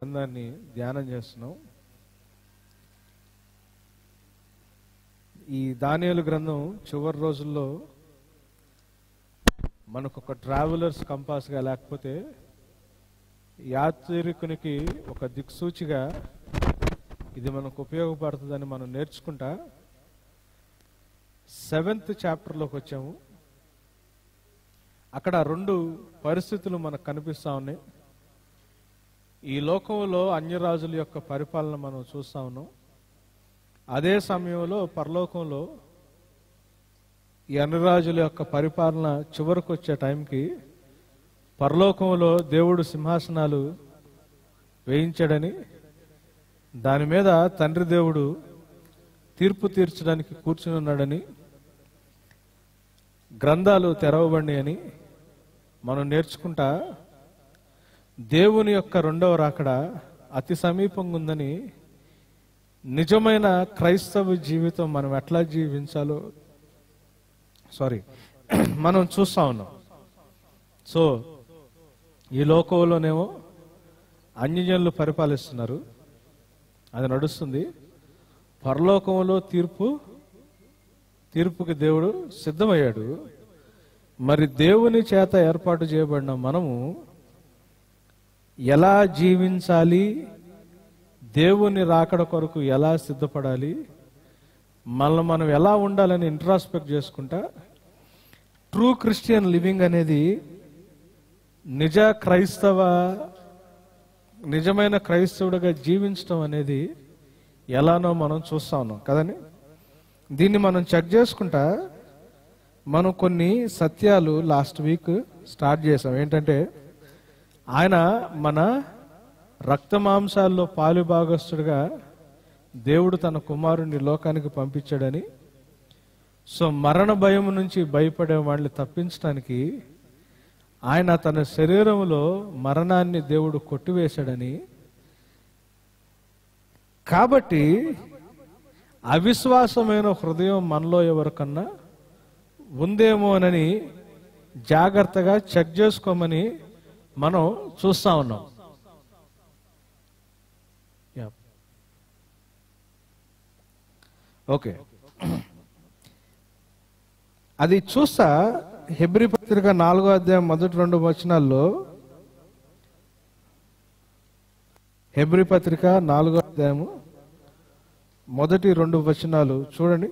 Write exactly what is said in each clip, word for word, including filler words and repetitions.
గ్రంథాన్ని ధ్యానం చేస్తున్నాం. ఈ దానియేలు గ్రంథం చివరి రోజుల్లో మనకు ఒక ట్రావెలర్స్ కంపాస్గా, లేకపోతే యాత్రికునికి ఒక దిక్సూచిగా ఇది మనకు ఉపయోగపడుతుందని మనం నేర్చుకుంటా సెవెంత్ చాప్టర్లోకి వచ్చాము. అక్కడ రెండు పరిస్థితులు మనకు కనిపిస్తా ఉన్నాయి. ఈ లోకంలో అన్యరాజుల యొక్క పరిపాలన మనం చూస్తా ఉన్నాం. అదే సమయంలో పరలోకంలో ఈ అన్యరాజుల యొక్క పరిపాలన చివరికి వచ్చే టైంకి పరలోకంలో దేవుడు సింహాసనాలు వేయించాడని, దాని మీద తండ్రి దేవుడు తీర్పు తీర్చడానికి కూర్చుని ఉన్నాడని, గ్రంథాలు తెరవబడి అని మనం నేర్చుకుంటా దేవుని యొక్క రెండవ రాకడ అతి సమీపంగా ఉందని, నిజమైన క్రైస్తవ జీవితం మనం ఎట్లా జీవించాలో సారీ మనం చూస్తా ఉన్నాం. సో ఈ లోకంలోనేమో అన్యజనులు పరిపాలిస్తున్నారు, అది నడుస్తుంది. పరలోకంలో తీర్పు తీర్పుకి దేవుడు సిద్ధమయ్యాడు. మరి దేవుని చేత ఏర్పాటు చేయబడిన మనము ఎలా జీవించాలి, దేవుని రాకడ కొరకు ఎలా సిద్ధపడాలి, మనల్ని మనం ఎలా ఉండాలని ఇంట్రాస్పెక్ట్ చేసుకుంటా ట్రూ క్రిస్టియన్ లివింగ్ అనేది, నిజ క్రైస్తవ నిజమైన క్రైస్తవుడిగా జీవించడం అనేది ఎలానో మనం చూస్తా ఉన్నాం కదండి. దీన్ని మనం చెక్ చేసుకుంటా మనం కొన్ని సత్యాలు లాస్ట్ వీక్ స్టార్ట్ చేసాం. ఏంటంటే ఆయన మన రక్త మాంసాల్లో పాలుభాగస్తుడిగా దేవుడు తన కుమారుణ్ణి లోకానికి పంపించాడని, సో మరణ భయం నుంచి భయపడే వాళ్ళని తప్పించడానికి ఆయన తన శరీరంలో మరణాన్ని దేవుడు కొట్టివేశాడని, కాబట్టి అవిశ్వాసమైన హృదయం మనలో ఎవరికన్నా ఉందేమోనని జాగ్రత్తగా చెక్ చేసుకోమని మనం చూస్తా ఉన్నాం. ఓకే, అది చూస్తా హెబ్రీ పత్రిక నాలుగో అధ్యాయం మొదటి రెండు వచనాల్లో, హెబ్రీ పత్రిక నాలుగో అధ్యాయము మొదటి రెండు వచనాలు చూడండి.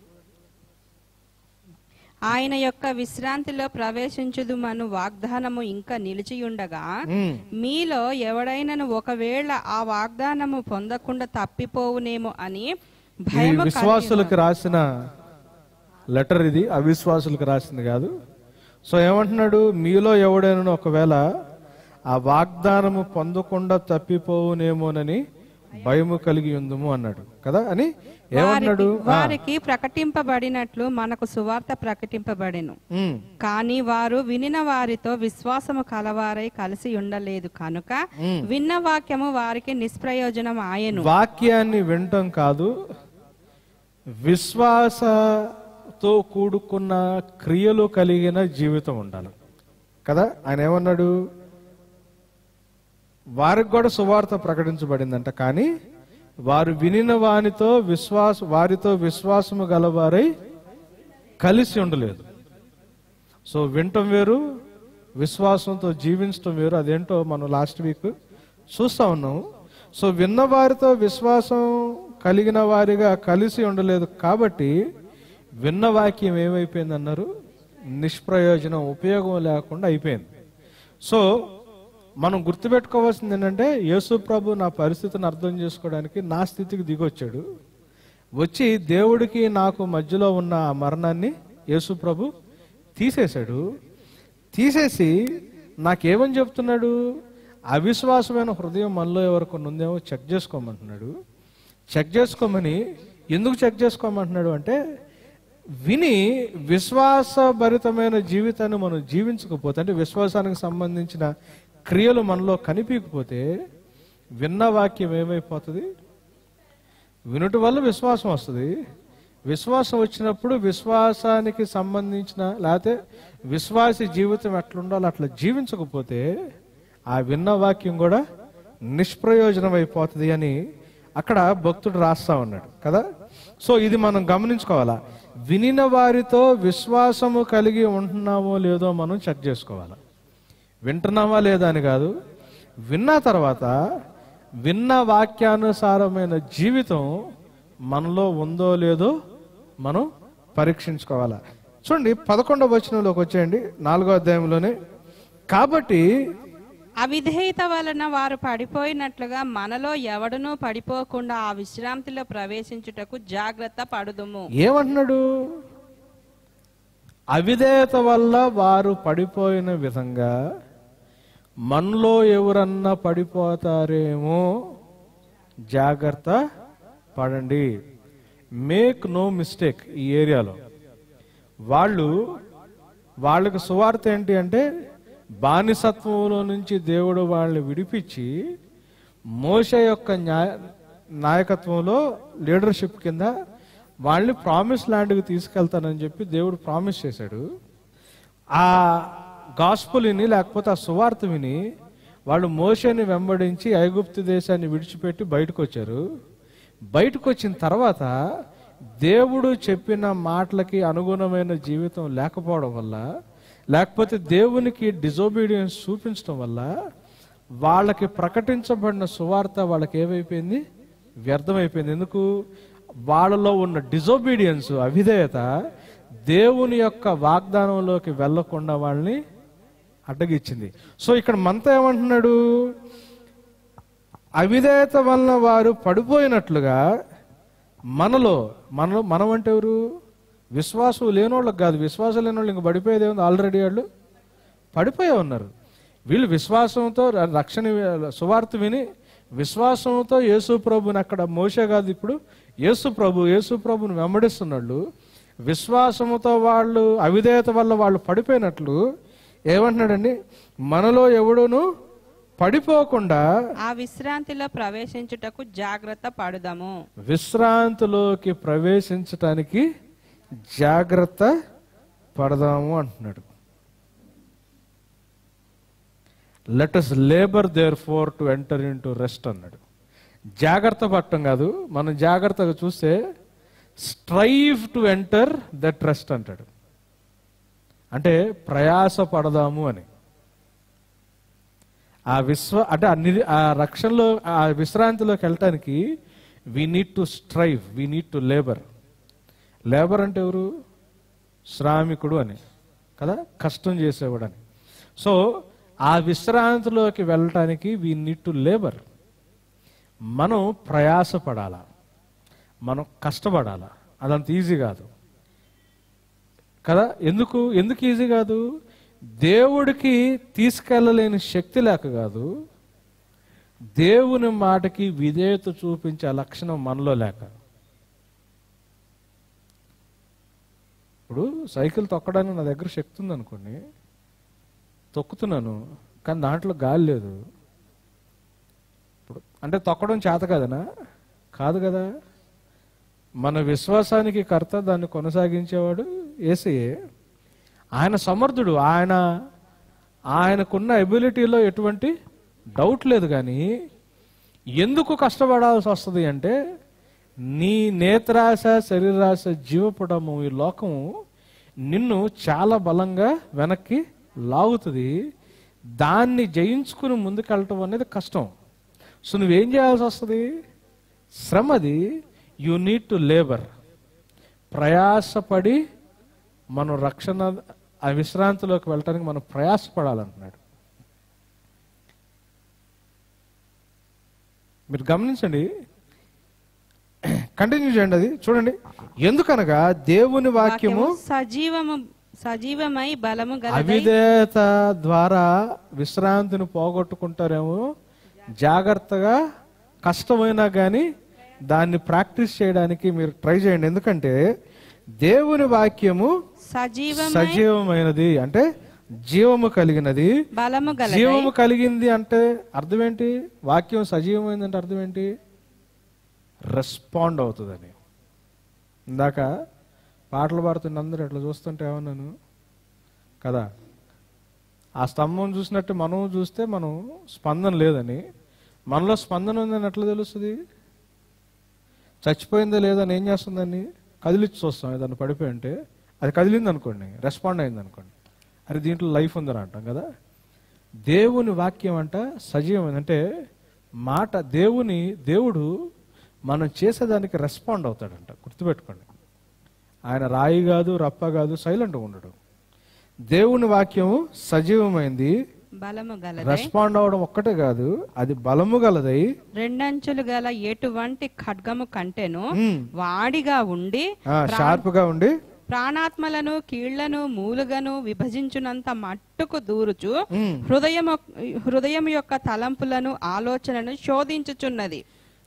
ఆయన యొక్క విశ్రాంతిలో ప్రవేశించుదుమను వాగ్దానము ఇంకా నిలిచియుండగా, మీలో ఎవడైనను ఒకవేళ ఆ వాగ్దానము పొందకుండా తప్పిపోవునేమో అని భయము. విశ్వాసులకు రాసిన లెటర్ ఇది, అవిశ్వాసులకు రాసింది కాదు. సో ఏమంటున్నాడు, మీలో ఎవడైనా ఒకవేళ ఆ వాగ్దానము పొందకుండా తప్పిపోవునేమోనని భయము కలిగి ఉందము అన్నాడు కదా. అని ఏమన్నాడు, వారికి ప్రకటింపబడినట్లు మనకు సువార్త ప్రకటింపబడెను, కానీ వారు వినిన వారితో విశ్వాసము కలవారై కలిసి ఉండలేదు కనుక విన్న వాక్యము వారికి నిష్ప్రయోజనం ఆయను. వాక్యాన్ని వినటం కాదు, విశ్వాసతో కూడుకున్న క్రియలు కలిగిన జీవితం ఉండాలి కదా. ఆయన ఏమన్నాడు, వారికి కూడా సువార్త ప్రకటించబడిందంట, కానీ వారు వినిన వానితో విశ్వాస వారితో విశ్వాసము గలవారై కలిసి ఉండలేదు. సో వినటం వేరు, విశ్వాసంతో జీవించటం వేరు. అదేంటో మనం లాస్ట్ వీక్ చూస్తా ఉన్నాం. సో విన్న వారితో విశ్వాసం కలిగిన వారిగా కలిసి ఉండలేదు కాబట్టి విన్న వాక్యం ఏమైపోయింది అన్నారు, నిష్ప్రయోజనం, ఉపయోగం లేకుండా అయిపోయింది. సో మనం గుర్తుపెట్టుకోవాల్సింది ఏంటంటే, యేసు ప్రభు నా పరిస్థితిని అర్థం చేసుకోవడానికి నా స్థితికి దిగొచ్చాడు. వచ్చి దేవుడికి నాకు మధ్యలో ఉన్న ఆ మరణాన్ని యేసు ప్రభు తీసేశాడు. తీసేసి నాకేమని చెప్తున్నాడు, అవిశ్వాసమైన హృదయం మనలో ఎవరికి ఉందేమో చెక్ చేసుకోమంటున్నాడు. చెక్ చేసుకోమని ఎందుకు చెక్ చేసుకోమంటున్నాడు అంటే, విని విశ్వాసభరితమైన జీవితాన్ని మనం జీవించకపోతే, అంటే విశ్వాసానికి సంబంధించిన క్రియలు మనలో కనిపించకపోతే విన్న వాక్యం ఏమైపోతుంది, వినుట వల్ల విశ్వాసం వస్తుంది. విశ్వాసం వచ్చినప్పుడు విశ్వాసానికి సంబంధించిన లేకపోతే విశ్వాసి జీవితం ఎట్లుండాలో అట్లా జీవించకపోతే ఆ విన్న వాక్యం కూడా నిష్ప్రయోజనం అయిపోతుంది అని అక్కడ భక్తుడు రాస్తా ఉన్నాడు కదా. సో ఇది మనం గమనించుకోవాలా. వినిన వారితో విశ్వాసము కలిగి ఉంటున్నామో లేదో మనం చెక్ చేసుకోవాలి. వింటున్నామా లేదా అని కాదు, విన్న తర్వాత విన్న వాక్యానుసారమైన జీవితం మనలో ఉందో లేదో మనం పరీక్షించుకోవాలా. చూడండి పదకొండవ వచనంలోకి వచ్చేయండి, నాలుగో అధ్యాయంలోనే. కాబట్టి అవిధేయత వలన వారు పడిపోయినట్లుగా మనలో ఎవడునూ పడిపోకుండా ఆ విశ్రాంతిలో ప్రవేశించుటకు జాగ్రత్త పడుదుము. ఏమంటున్నాడు? అవిధేయత వల్ల వారు పడిపోయిన విధంగా మనలో ఎవరన్నా పడిపోతారేమో, జాగ్రత్త పడండి. Make no mistake. ఈ ఏరియాలో వాళ్ళు వాళ్ళకి సువార్త ఏంటి అంటే, బానిసత్వంలో నుంచి దేవుడు వాళ్ళని విడిపించి మోషే యొక్క న్యాయ నాయకత్వంలో లీడర్షిప్ కింద వాళ్ళని ప్రామిస్ ల్యాండ్కి తీసుకెళ్తానని చెప్పి దేవుడు ప్రామిస్ చేశాడు. ఆ గాస్పుల్ విని, లేకపోతే ఆ సువార్త విని వాళ్ళు మోషేని వెంబడించి ఐగుప్తు దేశాన్ని విడిచిపెట్టి బయటకు వచ్చారు. బయటకు వచ్చిన తర్వాత దేవుడు చెప్పిన మాటలకి అనుగుణమైన జీవితం లేకపోవడం వల్ల, లేకపోతే దేవునికి డిజోబీడియన్స్ చూపించడం వల్ల వాళ్ళకి ప్రకటించబడిన సువార్త వాళ్ళకి ఏమైపోయింది? వ్యర్థమైపోయింది. ఎందుకు? వాళ్ళలో ఉన్న డిజోబీడియన్స్, అవిధేయత దేవుని యొక్క వాగ్దానంలోకి వెళ్లకుండా వాళ్ళని అడ్డగిచ్చింది. సో ఇక్కడ మనతో ఏమంటున్నాడు? అవిధేయత వలన వారు పడిపోయినట్లుగా మనలో మన మనం అంటే ఎవరు? విశ్వాసం లేనోళ్ళకి కాదు. విశ్వాసం లేనోళ్ళు ఇంక పడిపోయేది ఏముంది? ఆల్రెడీ వాళ్ళు పడిపోయే ఉన్నారు. వీళ్ళు విశ్వాసంతో రక్షణ సువార్త విని విశ్వాసంతో యేసు ప్రభుని, అక్కడ మోషే కాదు ఇప్పుడు యేసు ప్రభు యేసు ప్రభుని వెంబడిస్తున్నాళ్ళు. విశ్వాసముతో వాళ్ళు అవిధేయత వల్ల వాళ్ళు పడిపోయినట్లు ఏమంటున్నాడండి? మనలో ఎవడును పడిపోకుండా ఆ విశ్రాంతిలో ప్రవేశించుటకు జాగ్రత్త పడుదాము. విశ్రాంతిలోకి ప్రవేశించటానికి జాగ్రత్త పడదాము అంటున్నాడు. Let us labor therefore to enter into rest అన్నాడు. జాగ్రత్త పడటం కాదు, మనం జాగ్రత్తగా చూస్తే strive to enter that rest అంటాడు. అంటే ప్రయాస పడదాము అని. ఆ విశ్వ అంటే అన్ని ఆ రక్షణలో ఆ విశ్రాంతిలోకి వెళ్ళటానికి we need to strive, we need to labour. Labour అంటే ఎవరు? శ్రామికుడు అని కదా, కష్టం చేసేవాడు అని. సో ఆ విశ్రాంతిలోకి వెళ్ళటానికి వీ నీడ్ టు లేబర్. మనం ప్రయాసపడాలా, మనం కష్టపడాలా. అదంత ఈజీ కాదు కదా. ఎందుకు ఎందుకు ఈజీ కాదు? దేవుడికి తీసుకెళ్ళలేని శక్తి లేక కాదు, దేవుని మాటకి విధేయత చూపించే లక్షణం మనలో లేక. ఇప్పుడు సైకిల్ తొక్కడానికి నా దగ్గర శక్తి ఉందనుకోండి, తొక్కుతున్నాను, కానీ దాంట్లో గాలి లేదు. ఇప్పుడు అంటే తొక్కడం చేత కదనా? కాదు కదా. మన విశ్వాసానికి కర్త, దాన్ని కొనసాగించేవాడు యేసయ్యే. ఆయన సమర్థుడు, ఆయన ఆయనకున్న ఎబిలిటీలో ఎటువంటి డౌట్ లేదు. కానీ ఎందుకు కష్టపడాల్సి వస్తుంది అంటే, నీ నేత్రాశ, శరీరాశ, జీవపడము, ఈ లోకము నిన్ను చాలా బలంగా వెనక్కి లాగుతుంది. దాన్ని జయించుకుని ముందుకెళ్ళటం అనేది కష్టం. సో నువ్వేం చేయాల్సి వస్తుంది? శ్రమది. You need to labour. ప్రయాసపడి మనం రక్షణ ఆ విశ్రాంతిలోకి వెళ్ళటానికి మనం ప్రయాసపడాలంటున్నాడు. మీరు గమనించండి, కంటిన్యూ చేయండి. అది చూడండి. ఎందుకనగా దేవుని వాక్యము సజీవము సజీవమై బలము గలదై. అవిధేయత ద్వారా విశ్రాంతిని పోగొట్టుకుంటారేమో. జాగ్రత్తగా కష్టమైనా కానీ దాన్ని ప్రాక్టీస్ చేయడానికి మీరు ట్రై చేయండి. ఎందుకంటే దేవుని వాక్యము సజీవమైనది, అంటే జీవము కలిగినది. బలము గలదై. జీవము కలిగింది అంటే అర్థం ఏంటి? వాక్యం సజీవమైంది అంటే అర్థం ఏంటి? రెస్పాండ్ అవుతుందని. ఇందాక పాటలు పాడుతున్న అందరూ అట్లా చూస్తుంటే ఏమన్నాను కదా, ఆ స్తంభం చూసినట్టు మనం చూస్తే మనం స్పందన లేదని, మనలో స్పందన ఉందని ఎట్లా తెలుస్తుంది? చచ్చిపోయిందా లేదా అని ఏం చేస్తుందని కదిలిచ్చి చూస్తాం. ఏదన్నా పడిపోయి ఉంటే అది కదిలింది అనుకోండి, రెస్పాండ్ అయింది అనుకోండి, అరే దీంట్లో లైఫ్ ఉందని అంటాం కదా. దేవుని వాక్యం అంట సజీవం అంటే మాట. దేవుని దేవుడు మనం చేసేదానికి రెస్పాండ్ అవుతాడంట. గుర్తుపెట్టుకోండి, ఆయన రాయి కాదు, రప్ప కాదు, సైలెంట్గా ఉండడు. దేవుని వాక్యము సజీవమైంది, బలము గలదై, రెస్పాండ్ అవడం ఒక్కటే కాదు, అది బలము గలదై, రెండంచులు గల ఎటువంటి ఖడ్గము కంటేను వాడిగా ఉండి, షార్ప్ గా ఉండి, ప్రాణాత్మలను కీళ్లను మూలుగను విభజించునంత మట్టుకు దూరుచు హృదయం హృదయం యొక్క తలంపులను ఆలోచనను శోధించుచున్నది.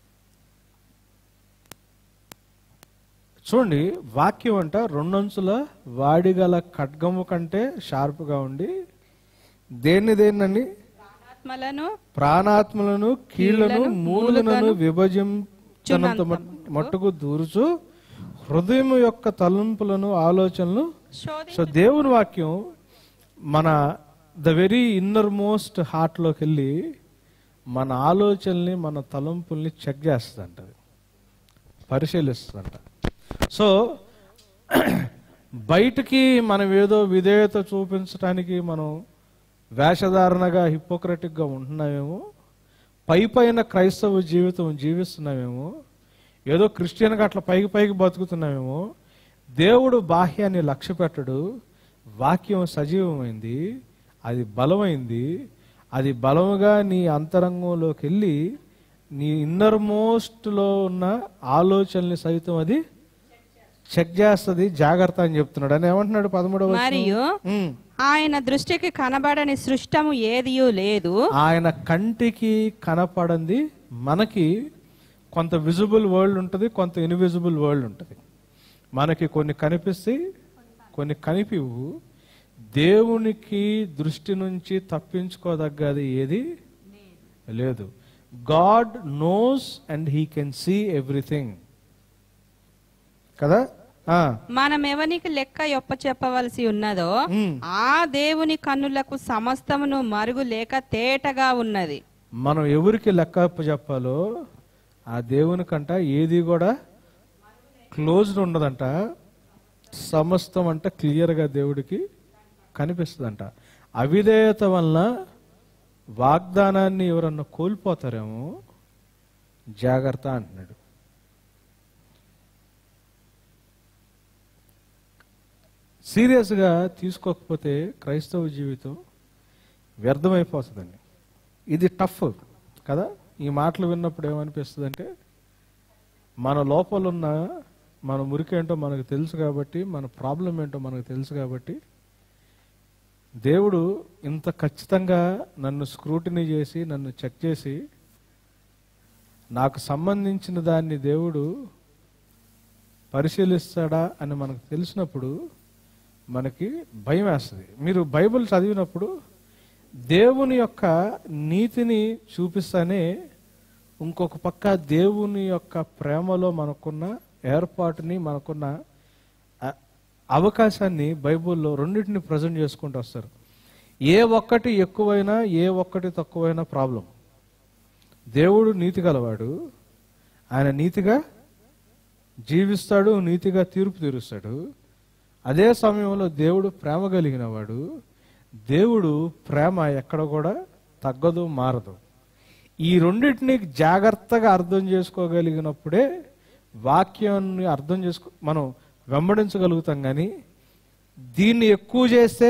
చూడండి, వాక్యం అంట రెండంచుల వాడిగల ఖడ్గము కంటే షార్ప్ గా ఉండి, దేన్ని దేన్నని ప్రాణాత్మలను ప్రాణాత్మలను కీళ్లను మూలుగను విభజించినంత మట్టుకు దూరుచు హృదయం యొక్క తలంపులను ఆలోచనలు. సో దేవుని వాక్యం మన the very innermost heart లోకి వెళ్ళి మన ఆలోచనల్ని, మన తలంపుల్ని చెక్ చేస్తుందంట, పరిశీలిస్తుందంట. సో బయటికి మనం ఏదో విధేయత చూపించడానికి మనం వేషధారణగా హిపోక్రటిక్గా ఉంటున్నామేమో, పై పైన క్రైస్తవ జీవితం జీవిస్తున్నామేమో, ఏదో క్రిస్టియన్గా అట్లా పైకి పైకి బతుకుతున్నామేమో. దేవుడు బాహ్యాన్ని లక్ష్య పెట్టడు. వాక్యం సజీవమైంది, అది బలమైంది, అది బలముగా నీ అంతరంగంలోకి వెళ్ళి నీ ఇన్నర్ మోస్ట్లో ఉన్న ఆలోచనల్ని సైతం అది చెక్ చేస్తుంది. జాగ్రత్త అని చెప్తున్నాడు. అని ఏమంటున్నాడు పదమూడవ? మరియు ఆయన దృష్టికి కనబడని సృష్టము ఏదియూ లేదు. ఆయన కంటికి కనపడంది. మనకి కొంత విజిబుల్ వరల్డ్ ఉంటుంది, కొంత ఇన్విజిబుల్ వరల్డ్ ఉంటుంది. మనకి కొన్ని కనిపిస్తాయి, కొన్ని కనిపివు. దేవునికి దృష్టి నుంచి తప్పించుకోదగ్గది ఏది లేదు. God knows and he can see everything కదా. మనం ఎవనికి లెక్క యొప్ప చెప్పవలసి ఉన్నదో ఆ దేవుని కన్నులకు సమస్తమును మరుగు లేక తేటగా ఉన్నది. మనం ఎవరికి లెక్క చెప్పాలో ఆ దేవుని కంట ఏది కూడా క్లోజ్డ్ ఉండదంట. సమస్తం అంట క్లియర్ గా దేవుడికి కనిపిస్తుందంట. అవిధేయత వలన వాగ్దానాన్ని ఎవరన్నా కోల్పోతారేమో, జాగ్రత్త అంటున్నాడు. సీరియస్గా తీసుకోకపోతే క్రైస్తవ జీవితం వ్యర్థమైపోతుందండి. ఇది టఫ్ కదా. ఈ మాటలు విన్నప్పుడు ఏమనిపిస్తుంది అంటే, మన లోపలున్న మన మురికేంటో మనకు తెలుసు కాబట్టి, మన ప్రాబ్లం ఏంటో మనకు తెలుసు కాబట్టి, దేవుడు ఇంత ఖచ్చితంగా నన్ను స్క్రూటినీ చేసి, నన్ను చెక్ చేసి, నాకు సంబంధించిన దాన్ని దేవుడు పరిశీలిస్తాడా అని మనకు తెలిసినప్పుడు మనకి భయం వేస్తుంది. మీరు బైబిల్ చదివినప్పుడు దేవుని యొక్క నీతిని చూపిస్తానే ఇంకొక పక్క దేవుని యొక్క ప్రేమలో మనకున్న ఏర్పాటుని, మనకున్న అవకాశాన్ని బైబిల్లో రెండింటిని ప్రజెంట్ చేసుకుంటూ వస్తారు. ఏ ఒక్కటి ఎక్కువైనా ఏ ఒక్కటి తక్కువైనా ప్రాబ్లం. దేవుడు నీతి గలవాడు, ఆయన నీతిగా జీవిస్తాడు, నీతిగా తీర్పు తీరుస్తాడు. అదే సమయంలో దేవుడు ప్రేమ కలిగిన వాడు. దేవుడు ప్రేమ ఎక్కడ కూడా తగ్గదు, మారదు. ఈ రెండింటిని జాగ్రత్తగా అర్థం చేసుకోగలిగినప్పుడే వాక్యాన్ని అర్థం చేసుకో మనం వెంబడించగలుగుతాం. కానీ దీన్ని ఎక్కువ చేస్తే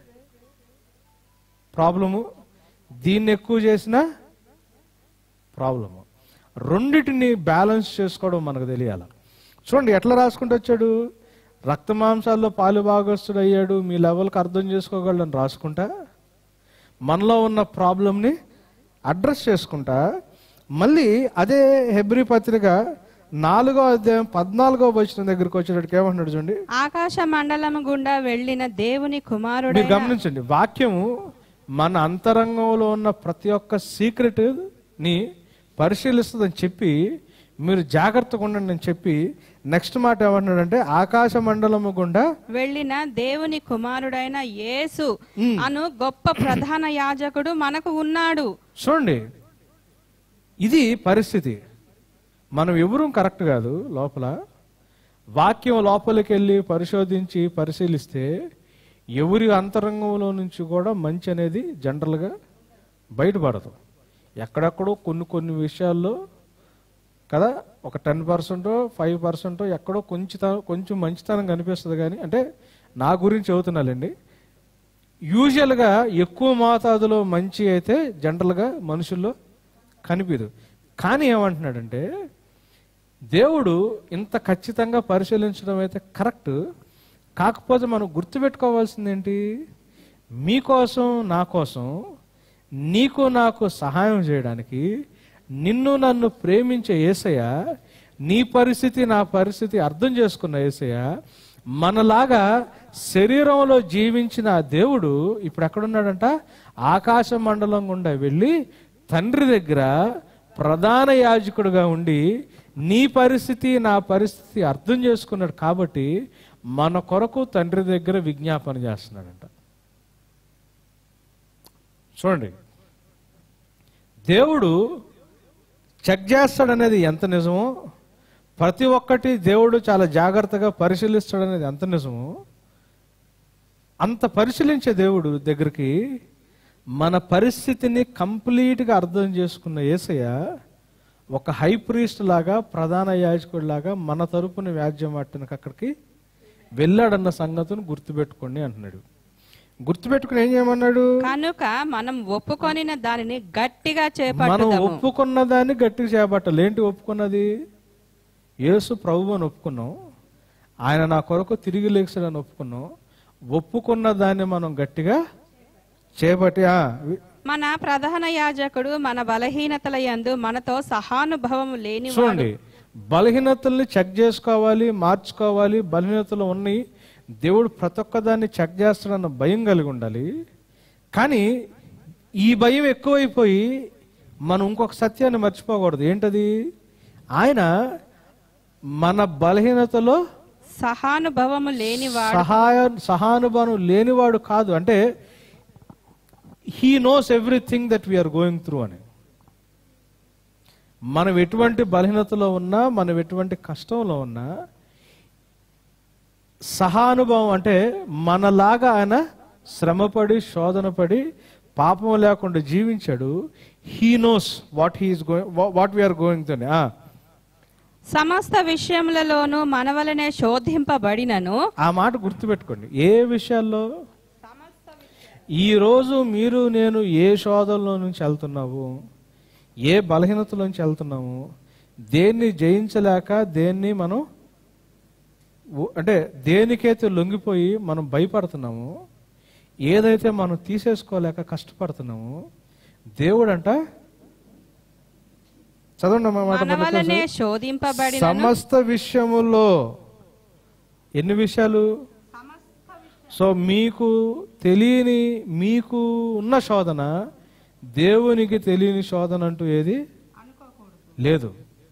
ప్రాబ్లము, దీన్ని ఎక్కువ చేసినా ప్రాబ్లము. రెండింటిని బ్యాలెన్స్ చేసుకోవడం మనకు తెలియాలి. చూడండి ఎట్లా రాసుకుంటూ వచ్చాడు. రక్త మాంసాల్లో పాలు భాగస్తుడు అయ్యాడు, మీ లెవెల్కి అర్థం చేసుకోగలని రాసుకుంటా, మనలో ఉన్న ప్రాబ్లంని అడ్రస్ చేసుకుంటా. మళ్ళీ అదే హెబ్రీ పత్రిక నాలుగో అధ్యాయం పద్నాలుగో వచనం దగ్గరికి వచ్చేటట్టుకు ఏమంటున్నాడు చూడండి. ఆకాశ మండలం గుండా వెళ్ళిన దేవుని కుమారుడు. మీరు గమనించండి, వాక్యము మన అంతరంగంలో ఉన్న ప్రతి ఒక్క సీక్రెట్ ని పరిశీలిస్తుందని చెప్పి మీరు జాగ్రత్తగా ఉండండి అని చెప్పి నెక్స్ట్ మాట ఏమంటున్నాడంటే, ఆకాశ మండలము గుండా వెళ్ళిన దేవుని కుమారుడైన యేసు అను గొప్ప ప్రధాన యాజకుడు మనకు ఉన్నాడు. చూడండి, ఇది పరిస్థితి. మనం ఎవరూ కరెక్ట్ కాదు. లోపల వాక్యం లోపలికి వెళ్ళి పరిశోధించి పరిశీలిస్తే ఎవరి అంతరంగంలో నుంచి కూడా మంచి అనేది జనరల్గా బయటపడదు. ఎక్కడెక్కడో కొన్ని కొన్ని విషయాల్లో కదా ఒక టెన్ పర్సెంటో ఫైవ్ పర్సెంటో ఎక్కడో కొంచెం కొంచెం మంచితనం కనిపిస్తుంది. కానీ అంటే నా గురించి చెబుతున్నానండి. యూజువల్గా ఎక్కువ మోతాదులో మంచి అయితే జనరల్గా మనుషుల్లో కనిపించదు. కానీ ఏమంటున్నాడంటే దేవుడు ఇంత ఖచ్చితంగా పరిశీలించడం అయితే కరెక్ట్. కాకపోతే మనం గుర్తుపెట్టుకోవాల్సింది ఏంటి, మీకోసం నా కోసం నీకు నాకు సహాయం చేయడానికి నిన్ను నన్ను ప్రేమించే యేసయ్య, నీ పరిస్థితి నా పరిస్థితి అర్థం చేసుకున్న యేసయ్య, మనలాగా శరీరంలో జీవించిన ఆ దేవుడు ఇప్పుడు ఎక్కడున్నాడంట, ఆకాశ మండలం గుండా వెళ్ళి తండ్రి దగ్గర ప్రధాన యాజకుడుగా ఉండి నీ పరిస్థితి నా పరిస్థితి అర్థం చేసుకున్నాడు. కాబట్టి మన కొరకు తండ్రి దగ్గర విజ్ఞాపన చేస్తున్నాడంట. చూడండి, దేవుడు చెక్ చేస్తాడనేది ఎంత నిజమో, ప్రతి ఒక్కటి దేవుడు చాలా జాగ్రత్తగా పరిశీలిస్తాడనేది ఎంత నిజమో, అంత పరిశీలించే దేవుడు దగ్గరికి మన పరిస్థితిని కంప్లీట్గా అర్థం చేసుకున్న యేసయ్య ఒక హై ప్రీస్ట్ లాగా ప్రధాన యాజకుడి లాగా మన తరపున వ్యాజ్యం ఆడటానికి అక్కడికి వెళ్ళాడన్న సంగతిని గుర్తుపెట్టుకోండి అంటున్నాడు. గుర్తుపెట్టుకుని ఏం చేయమన్నాడు, కనుక మనం ఒప్పుకొనిన దానిని గట్టిగా మనం చేపట్టుదాము. ఒప్పుకున్న దాన్ని గట్టిగా చేపట్టాలి. ఏంటి ఒప్పుకున్నది? యేసు ప్రభువు అని ఒప్పుకున్నాం, ఆయన నా కొరకు తిరిగి లేచాడని ఒప్పుకున్నాం. ఒప్పుకున్న దాన్ని మనం గట్టిగా చేపట్టి ఆ మన ప్రధాన యాజకుడు మన బలహీనతల యందు మనతో సహానుభవం లేని చూడండి, బలహీనతల్ని చెక్ చేసుకోవాలి, మార్చుకోవాలి. బలహీనతలు ఉన్నాయి, దేవుడు ప్రతి ఒక్క దాన్ని చెక్ చేస్తాడన్న భయం కలిగి ఉండాలి. కానీ ఈ భయం ఎక్కువైపోయి మనం ఇంకొక సత్యాన్ని మర్చిపోకూడదు. ఏంటది? ఆయన మన బలహీనతలో సహానుభవము లేనివాడు సహాయ సహానుభవం లేనివాడు కాదు. అంటే he knows everything that we are going through అని. మనం ఎటువంటి బలహీనతలో ఉన్నా, మనం ఎటువంటి కష్టంలో ఉన్నా, సహానుభవం అంటే మనలాగా ఆయన శ్రమపడి శోధనపడి పాపం లేకుండా జీవించాడు. He knows what he is going what we are going through. సమస్త విషయములలోనూ మన వలనే శోధింపబడినను. ఆ మాట గుర్తుపెట్టుకోండి. ఏ విషయాల్లో? ఈ రోజు మీరు నేను ఏ శోధనలో నుంచి వెళ్తున్నావు, ఏ బలహీనతలోంచి వెళ్తున్నాము, దేన్ని జయించలేక దేన్ని మనం అంటే దేనికైతే లొంగిపోయి మనం భయపడుతున్నాము, ఏదైతే మనం తీసేసుకోలేక కష్టపడుతున్నాము, దేవుడంట చదవండి అమ్మా మాట. మన వలనే శోధింపబడినను. సమస్త విషయములో ఎన్ని విషయాలు? సో మీకు తెలియని, మీకు ఉన్న శోధన దేవునికి తెలియని శోధన అంటూ ఏది లేదు.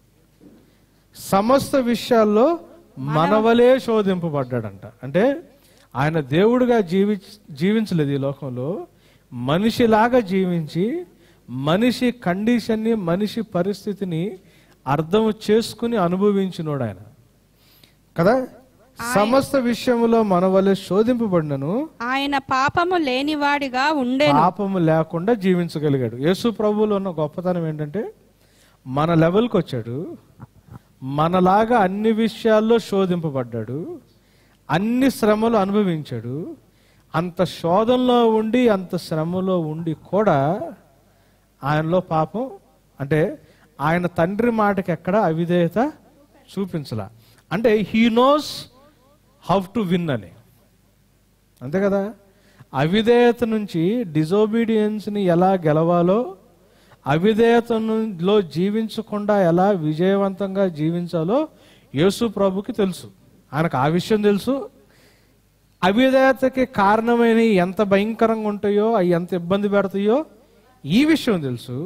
సమస్త విషయాల్లో మనవలే శోధింపబడ్డాడంట. అంటే ఆయన దేవుడిగా జీవి జీవించలేదు ఈ లోకంలో, మనిషిలాగా జీవించి మనిషి కండిషన్ని, మనిషి పరిస్థితిని అర్థం చేసుకుని అనుభవించినోడు ఆయన కదా. సమస్త విషయములో మన వలె శోధింపబడినను, ఆయన పాపము లేనివాడిగా ఉండేను. పాపము లేకుండా జీవించగలిగాడు. యేసు ప్రభువులో ఉన్న గొప్పతనం ఏంటంటే మన లెవెల్కి వచ్చాడు, మనలాగా అన్ని విషయాల్లో శోధింపబడ్డాడు, అన్ని శ్రమలు అనుభవించాడు. అంత శోధనలో ఉండి, అంత శ్రమలో ఉండి కూడా ఆయనలో పాపం అంటే ఆయన తండ్రి మాటకి ఎక్కడ అవిధేయత చూపించలా. అంటే he knows how to win అని, అంతే కదా. అవిధేయత నుంచి డిజోబీడియన్స్ని ఎలా గెలవాలో, అవిధేయతలో జీవించకుండా ఎలా విజయవంతంగా జీవించాలో యేసు ప్రభుకి తెలుసు. ఆయనకు ఆ విషయం తెలుసు. అవిధేయతకి కారణమైన ఎంత భయంకరంగా ఉంటాయో, అవి ఎంత ఇబ్బంది పెడతాయో ఈ విషయం తెలుసు.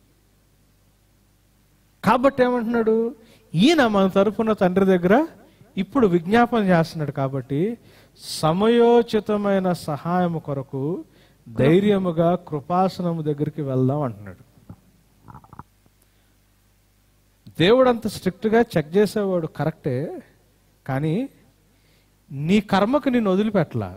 కాబట్టి ఏమంటున్నాడు, ఈయన మన తరపున తండ్రి దగ్గర ఇప్పుడు విజ్ఞాపన చేస్తున్నాడు. కాబట్టి సమయోచితమైన సహాయం కొరకు ధైర్యముగా కృపాసనము దగ్గరికి వెళ్దాం అంటున్నాడు. దేవుడు అంత స్ట్రిక్ట్గా చెక్ చేసేవాడు కరెక్టే, కానీ నీ కర్మకు నిన్ను వదిలిపెట్టలా,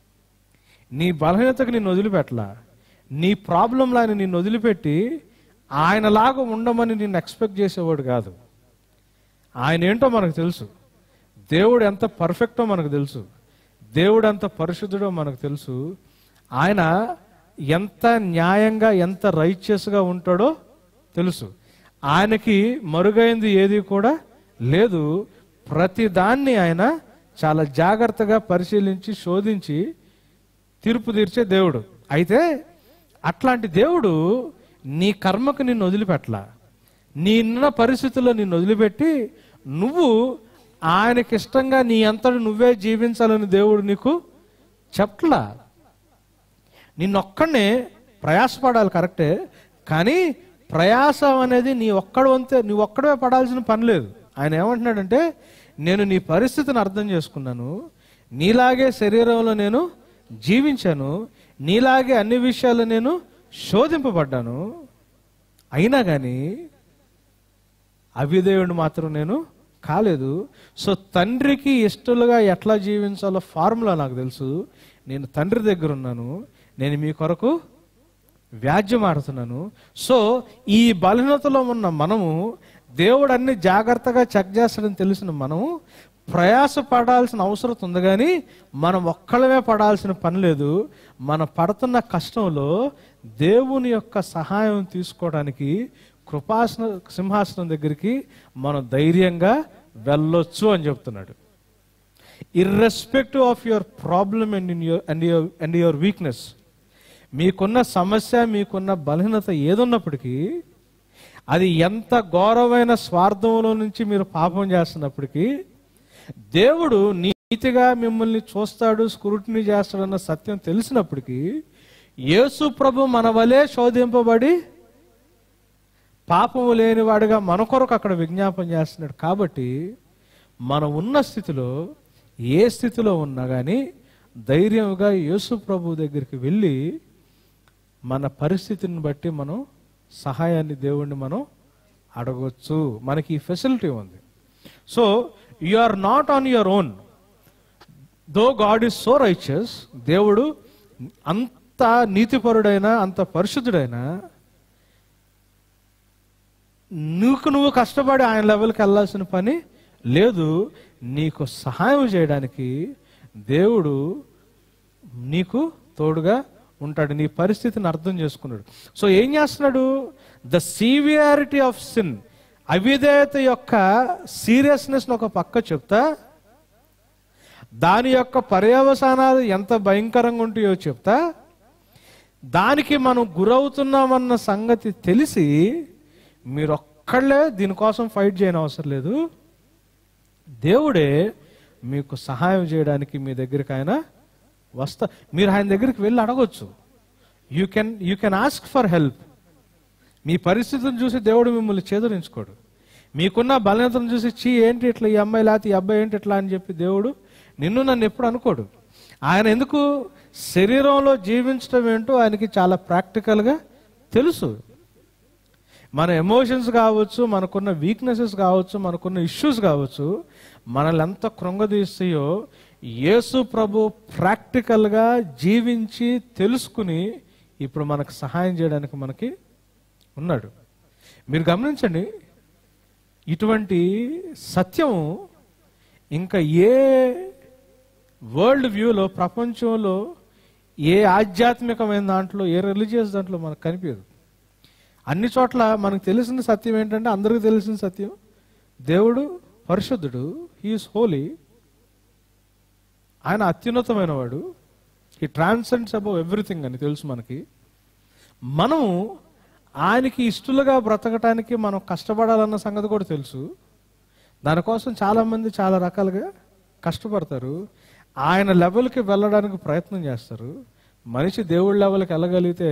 నీ బలహీనతకు నిన్ను వదిలిపెట్టలా, నీ ప్రాబ్లంలో ఆయన నిన్ను వదిలిపెట్టి ఆయనలాగా ఉండమని నిన్ను ఎక్స్పెక్ట్ చేసేవాడు కాదు. ఆయన ఏంటో మనకు తెలుసు, దేవుడు ఎంత పర్ఫెక్టో మనకు తెలుసు, దేవుడు ఎంత పరిశుద్ధుడో మనకు తెలుసు, ఆయన ఎంత న్యాయంగా ఎంత రైచియస్గా ఉంటాడో తెలుసు. ఆయనకి మరుగైంది ఏది కూడా లేదు. ప్రతి దాన్ని ఆయన చాలా జాగ్రత్తగా పరిశీలించి శోధించి తీర్పు తీర్చే దేవుడు. అయితే అట్లాంటి దేవుడు నీ కర్మకు నిన్ను వదిలిపెట్టలా, నీ ఉన్న పరిస్థితుల్లో నిన్ను వదిలిపెట్టి నువ్వు ఆయనకి ఇష్టంగా నీ అంతటి నువ్వే జీవించాలని దేవుడు నీకు చెప్పలా. నిన్నొక్కడనే ప్రయాసపడాలి కరెక్టే, కానీ ప్రయాసం అనేది నీ ఒక్కడు అంతే, నీ ఒక్కడే పడాల్సిన పని లేదు. ఆయన ఏమంటున్నాడంటే, నేను నీ పరిస్థితిని అర్థం చేసుకున్నాను, నీలాగే శరీరంలో నేను జీవించాను, నీలాగే అన్ని విషయాల్లో నేను శోధింపబడ్డాను, అయినా కానీ అవిధేయుడు మాత్రం నేను కాలేదు. సో తండ్రికి ఇష్టలుగా ఎట్లా జీవించాలో ఫార్ములా నాకు తెలుసు. నేను తండ్రి దగ్గర ఉన్నాను, నేను మీ కొరకు వ్యాజ్యం ఆడుతున్నాను. సో ఈ బలహీనతలో ఉన్న మనము, దేవుడు అన్ని జాగ్రత్తగా చెక్ చేస్తాడని తెలిసిన మనము ప్రయాస పడాల్సిన అవసరం ఉంది, కానీ మనం ఒక్కళ్ళమే పడాల్సిన పని లేదు. మనం పడుతున్న కష్టంలో దేవుని యొక్క సహాయం తీసుకోవడానికి కృపాసన సింహాసనం దగ్గరికి మనం ధైర్యంగా వెళ్ళొచ్చు అని చెప్తున్నాడు. Irrespective of your problem and in your and your and your weakness, మీకున్న సమస్య, మీకున్న బలహీనత ఏదున్నప్పటికీ, అది ఎంత ఘోరమైన స్వార్థంలో నుంచి మీరు పాపం చేస్తున్నప్పటికీ, దేవుడు నీతిగా మిమ్మల్ని చూస్తాడు, స్క్రూటినీ చేస్తాడన్న సత్యం తెలిసినప్పటికీ, యేసు ప్రభు మన వలే శోధింపబడి పాపము లేనివాడుగా మన కొరకు అక్కడ విజ్ఞాపన చేస్తున్నాడు. కాబట్టి మనం ఉన్న స్థితిలో, ఏ స్థితిలో ఉన్నా కానీ ధైర్యంగా యేసు ప్రభు దగ్గరికి వెళ్ళి మన పరిస్థితిని బట్టి మనం సహాయాన్ని దేవుణ్ణి మనం అడగొచ్చు. మనకి ఈ ఫెసిలిటీ ఉంది. So you are not on your own, though God is so righteous. దేవుడు అంత నీతిపరుడైనా, అంత పరిశుద్ధుడైనా, నీకు నువ్వు కష్టపడి ఆయన లెవెల్కి వెళ్ళాల్సిన పని లేదు. నీకు సహాయం చేయడానికి దేవుడు నీకు తోడుగా ఉంటాడు. నీ పరిస్థితిని అర్థం చేసుకున్నాడు. సో ఏం చేస్తున్నాడు? ద సివియారిటీ ఆఫ్ సిన్, అవిధేయత యొక్క సీరియస్నెస్ ఒక పక్క చెప్తా, దాని యొక్క పర్యవసానాలు ఎంత భయంకరంగా ఉంటాయో చెప్తా, దానికి మనం గురవుతున్నామన్న సంగతి తెలిసి మీరు ఒక్కళ్ళే దీనికోసం ఫైట్ చేయని అవసరం లేదు. దేవుడే మీకు సహాయం చేయడానికి మీ దగ్గరికి ఆయన వస్తా. మీరు ఆయన దగ్గరికి వెళ్ళి అడగొచ్చు. You can you can ask for help. మీ పరిస్థితిని చూసి దేవుడు మిమ్మల్ని చేదరించుకోడు. మీకున్న బలహీనతను చూసి చీ ఏంటి ఇట్లా, ఈ అమ్మాయి లేకపోతే ఈ అబ్బాయి ఏంటి ఇట్లా అని చెప్పి దేవుడు నిన్ను నన్ను ఎప్పుడు అనుకోడు. ఆయన ఎందుకు శరీరంలో జీవించడం ఏంటో ఆయనకి చాలా ప్రాక్టికల్గా తెలుసు. మన ఎమోషన్స్ కావచ్చు, మనకున్న వీక్నెసెస్ కావచ్చు, మనకున్న ఇష్యూస్ కావచ్చు, మనల్ని ఎంత కృంగదీస్తాయో యేసు ప్రభు ప్రాక్టికల్గా జీవించి తెలుసుకుని ఇప్పుడు మనకు సహాయం చేయడానికి మనకి ఉన్నాడు. మీరు గమనించండి, ఇటువంటి సత్యం ఇంకా ఏ వరల్డ్ వ్యూలో, ప్రపంచంలో ఏ ఆధ్యాత్మికమైన దాంట్లో, ఏ రిలీజియస్ దాంట్లో మనకు కనిపించదు. అన్ని చోట్ల మనకు తెలిసిన సత్యం ఏంటంటే, అందరికీ తెలిసిన సత్యం, దేవుడు పరిశుద్ధుడు, హీఈస్ హోలీ, ఆయన అత్యున్నతమైన వాడు, హీ ట్రాన్సెండ్స్ అబౌవ్ ఎవ్రీథింగ్ అని తెలుసు మనకి. మనం ఆయనకి ఇష్టలుగా బ్రతకటానికి మనం కష్టపడాలన్న సంగతి కూడా తెలుసు. దానికోసం చాలామంది చాలా రకాలుగా కష్టపడతారు, ఆయన లెవెల్కి వెళ్ళడానికి ప్రయత్నం చేస్తారు. మనిషి దేవుడి లెవెల్కి వెళ్ళగలిగితే